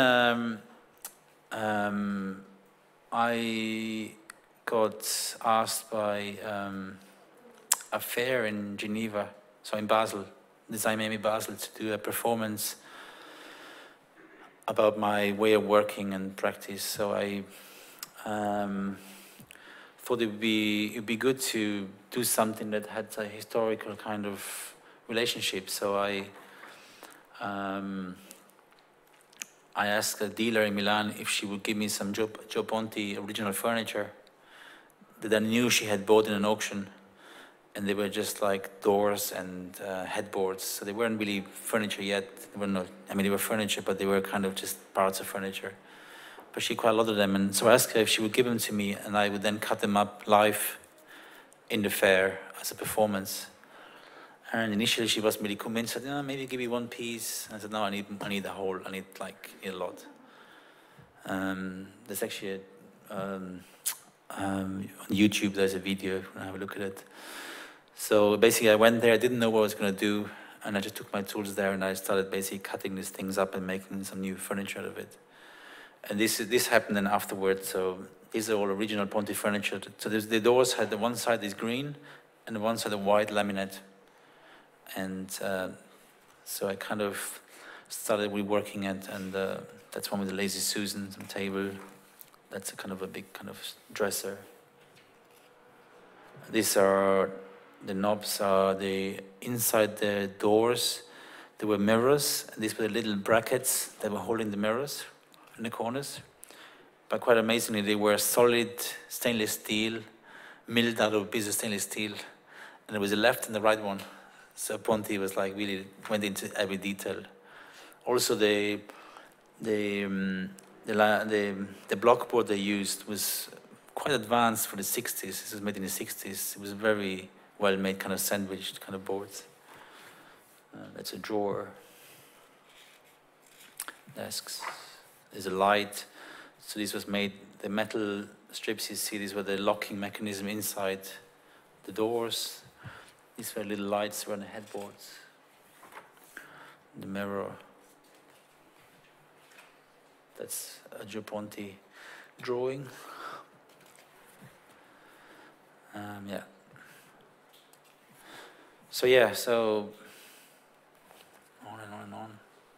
I got asked by a fair in Geneva, so in Basel, Design Maybe Basel, to do a performance about my way of working and practice. So I thought it'd be good to do something that had a historical kind of relationship. So I asked a dealer in Milan if she would give me some Gio Ponti original furniture that I knew she had bought in an auction, and they were just like doors and headboards. So they weren't really furniture yet. They were not, I mean, they were furniture, but they were kind of just parts of furniture. But she quite a lot of them, and so I asked her if she would give them to me, and I would then cut them up live in the fair as a performance. And initially she wasn't really convinced. I said, no, maybe give me one piece. And I said, no, I need a whole. I need a lot. There's actually on YouTube. There's a video. Have a look at it. So basically, I went there. I didn't know what I was going to do, and I just took my tools there, and I started basically cutting these things up and making some new furniture out of it. And this happened then afterwards. So these are all original Ponti furniture. So the doors had the one side is green, and the one side a white laminate. And so I kind of started reworking it, and that's one with the Lazy Susan table. That's a kind of a big kind of dresser. These are the knobs. Are the inside the doors. There were mirrors, and these were the little brackets that were holding the mirrors in the corners. But quite amazingly, they were solid stainless steel, milled out of a piece of stainless steel, and there was a left and the right one. So Ponti was like really went into every detail. Also, the blockboard they used was quite advanced for the 60s. This was made in the 60s. It was very well made, kind of sandwiched kind of boards. That's a drawer. Desks. There's a light. So this was made. The metal strips you see, these were the locking mechanism inside the doors. These were little lights around the headboards. The mirror. That's a Gio Ponti drawing. Yeah. So yeah, so on and on and on.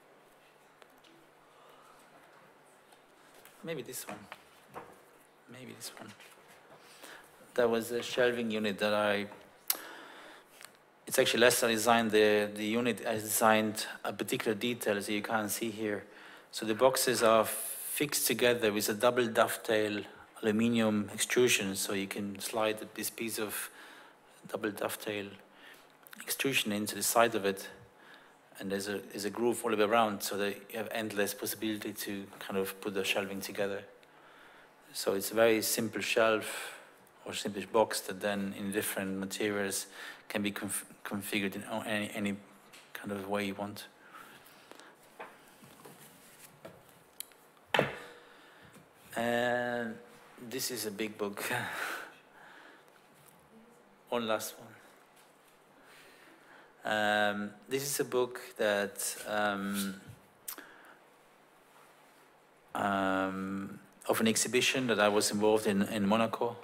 Maybe this one. Maybe this one. That was a shelving unit that it's actually less I designed the unit. I designed a particular detail, as you can't see here. So the boxes are fixed together with a double dovetail aluminium extrusion, so you can slide this piece of double dovetail extrusion into the side of it, and there's a groove all the way around, so that you have endless possibility to kind of put the shelving together. So it's a very simple shelf or simple box that then in different materials can be configured in any kind of way you want. And this is a big book. One last one. This is a book that of an exhibition that I was involved in Monaco.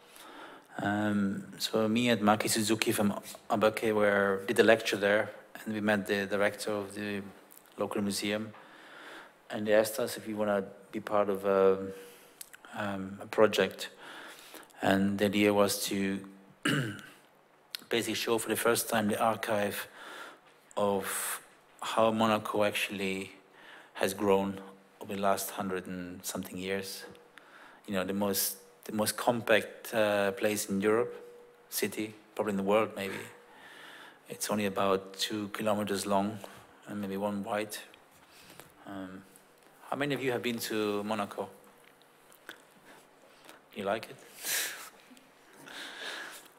So me and Maki Suzuki from Abake did a lecture there, and we met the director of the local museum, and they asked us if we want to be part of a project, and the idea was to basically show for the first time the archive of how Monaco actually has grown over the last 100 and something years. You know, the most compact place in Europe, city, probably in the world maybe. It's only about 2 kilometers long and maybe 1 wide. How many of you have been to Monaco? You like it?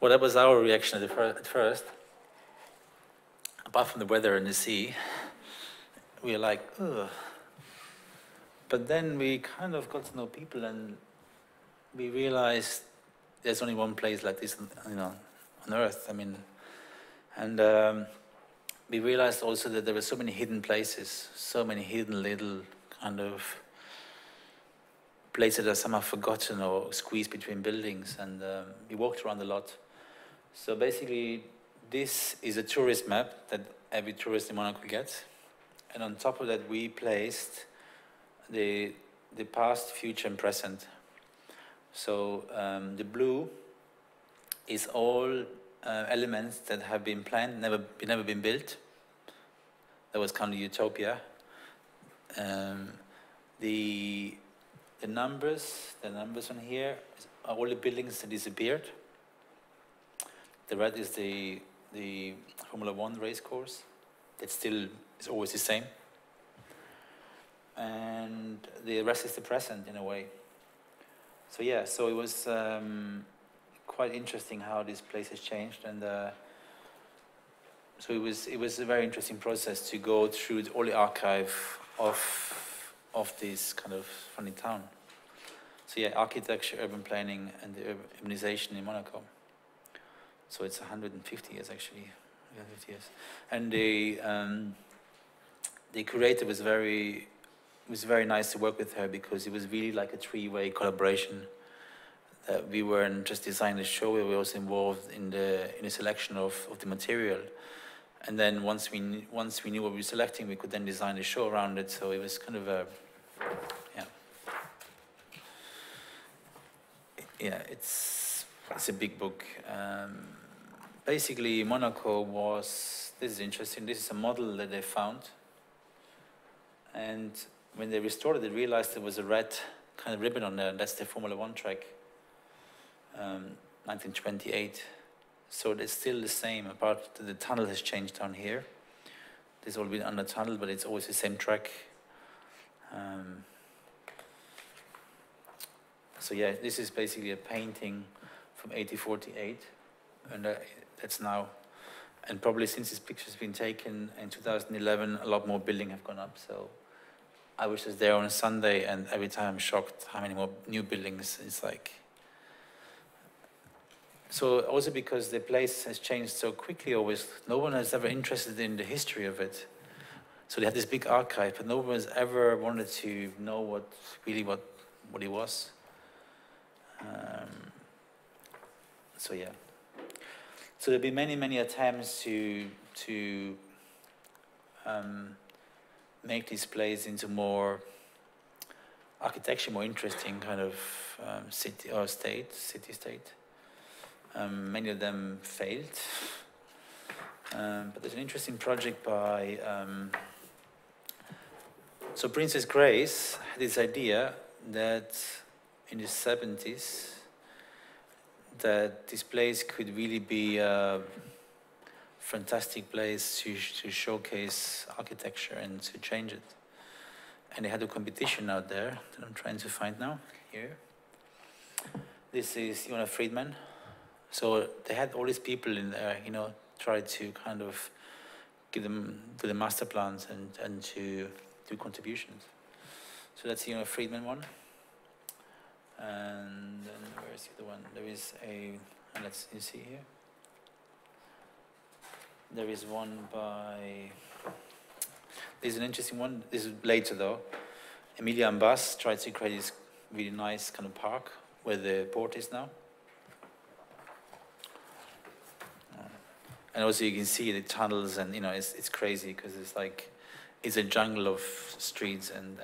Well, that was our reaction at first. Apart from the weather and the sea, we were like, ugh. But then we kind of got to know people, and we realized there's only one place like this, you know, on Earth. I mean, and we realized also that there were so many hidden places, so many hidden little kind of places that are somehow forgotten or squeezed between buildings, and we walked around a lot. So basically, this is a tourist map that every tourist in Monaco gets, and on top of that we placed the past, future and present. So the blue is all elements that have been planned, never been built. That was kind of utopia. The numbers on here are all the buildings that disappeared. The red is the Formula 1 race course. That still is always the same. And the rest is the present in a way. So yeah, so it was quite interesting how this place has changed, and so it was a very interesting process to go through all the archive of this kind of funny town. So yeah, architecture, urban planning, and the urbanization in Monaco. So it's 150 years actually, 150 years. And the curator was very nice to work with her, because it was really like a three-way collaboration. We weren't just designing the show; we were also involved in the selection of the material. And then once we knew what we were selecting, we could then design the show around it. So it was kind of a, it's a big book. Basically, Monaco was, this is interesting. This is a model that they found, and when they restored it, they realized there was a red kind of ribbon on there, and that's the Formula 1 track, 1928. So it's still the same, apart the tunnel has changed down here. There's all been under tunnel, but it's always the same track. So yeah, this is basically a painting from 1848, and that's now, and probably since this picture's been taken in 2011, a lot more buildings have gone up. So I was just there on a Sunday, and every time I'm shocked how many more new buildings. It's like, so also because the place has changed so quickly, always, no one has ever interested in the history of it. So they had this big archive, but no one has ever wanted to know what it was. So yeah. So there'll be many attempts to make this place into more architecture, more interesting kind of city-state. Many of them failed. But there's an interesting project by, so Princess Grace had this idea that in the 70s, that this place could really be a fantastic place to showcase architecture and to change it. And they had a competition out there that I'm trying to find now, here. This is Jonas Friedman. So they had all these people in there, you know, try to kind of give them to the master plans and to do contributions. So that's the Jonas Friedman one. And then where's the other one? There is a, you see here. There is one by, there's an interesting one, this is later though. Emilia Ambas tried to create this really nice kind of park where the port is now. And also you can see the tunnels, and you know, it's crazy because it's like, it's a jungle of streets and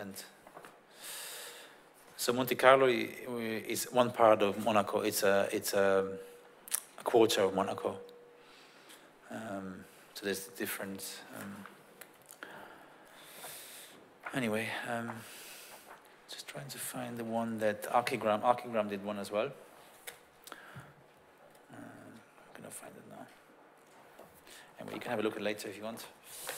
so Monte Carlo is one part of Monaco. It's a quarter of Monaco. So there's different. Anyway, just trying to find the one that Archigram did one as well. I'm gonna find it now. Anyway, you can have a look at it later if you want.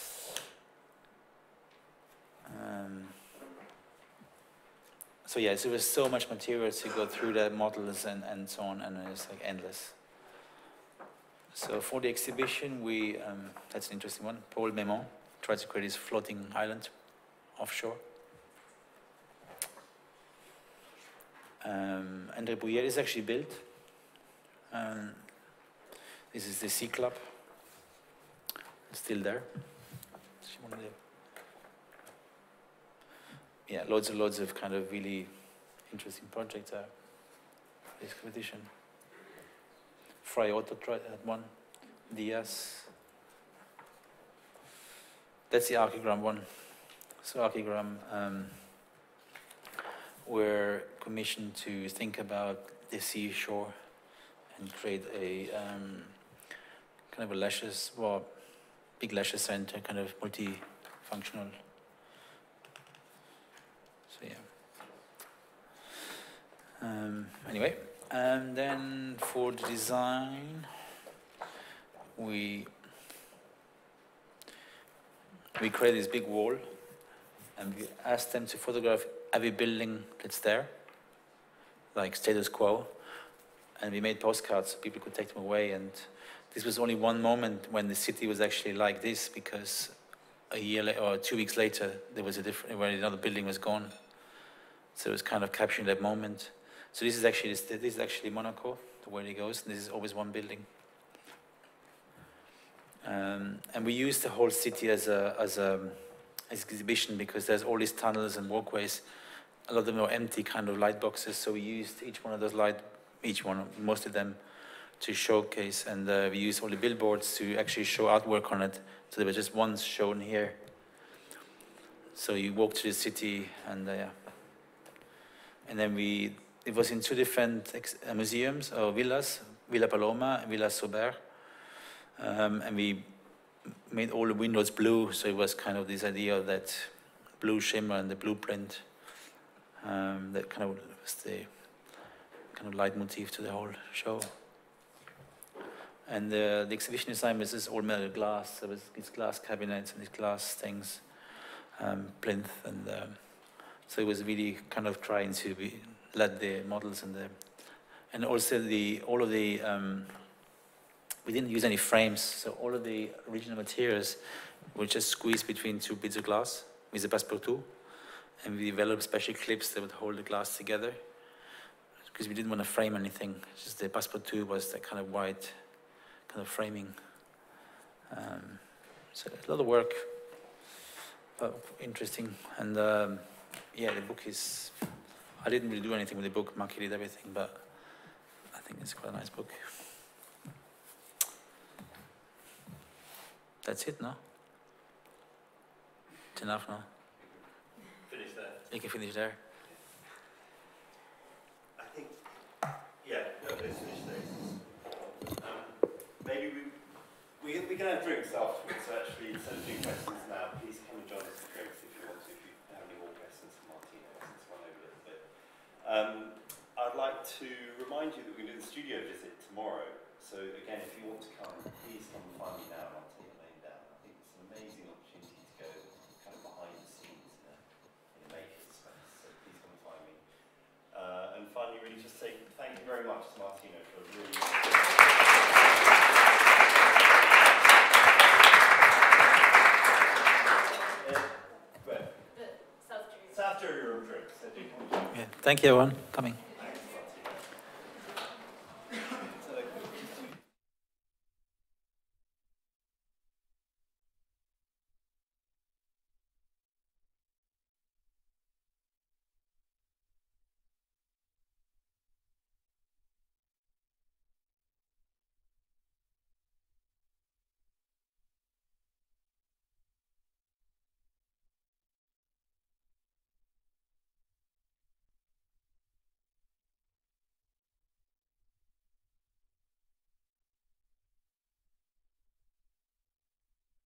So yeah, so there was so much material to go through the models and so on, and it's like endless. So for the exhibition, that's an interesting one. Paul Memon tried to create this floating island offshore. André Bouillet is actually built. This is the Sea Club. It's still there. Yeah, loads and loads of kind of really interesting projects there. This competition. Fry Otto tried that one. Diaz. That's the Archigram one. So Archigram, we're commissioned to think about the seashore and create a kind of a leisure, well, big leisure center, kind of multi-functional. So yeah. Anyway, and then for the design, we created this big wall, and we asked them to photograph every building that's there, like status quo, and we made postcards so people could take them away. And this was only one moment when the city was actually like this, because a year or 2 weeks later there was a different, where another building was gone. So it was kind of capturing that moment. So this is actually Monaco, the way it goes. And this is always one building. And we used the whole city as an exhibition, because there's all these tunnels and walkways. A lot of them are empty kind of light boxes. So we used each one of those most of them, to showcase. And we used all the billboards to actually show artwork on it. So there was just one shown here. So you walk through the city, and yeah. And then it was in two different museums or villas, Villa Paloma and Villa Sober. And we made all the windows blue, so it was kind of this idea of that blue shimmer and the blueprint. That kind of was the kind of leitmotif to the whole show. And the exhibition design was this all metal glass. There was these glass cabinets and these glass things, plinth, and so it was really kind of trying to let the models and also all of the. We didn't use any frames, so all of the original materials were just squeezed between two bits of glass with a passepartout, and we developed special clips that would hold the glass together, because we didn't want to frame anything. Just the passepartout was that kind of white kind of framing. So a lot of work, but interesting. And yeah, the book is, I didn't really do anything with the book. Marky did everything, but I think it's quite a nice book. That's it, no? It's enough, no? Finish there. You can finish there. I think, yeah, no, let's finish there. Maybe we can have drinks afterwards, so actually, instead of doing questions now, please come and join us for drinks if you want to, if you have any more questions for Martino, since one over a little bit. I'd like to remind you that we're going to do the studio visit tomorrow. So again, if you want to come, please come and find me now. Amazing opportunity to go kind of behind the scenes in a maker's space, so please come and find me. And finally, really just say thank you very much to Martino for a really South Jury Room drinks. So do come and join me. Yeah. Thank you, everyone, coming.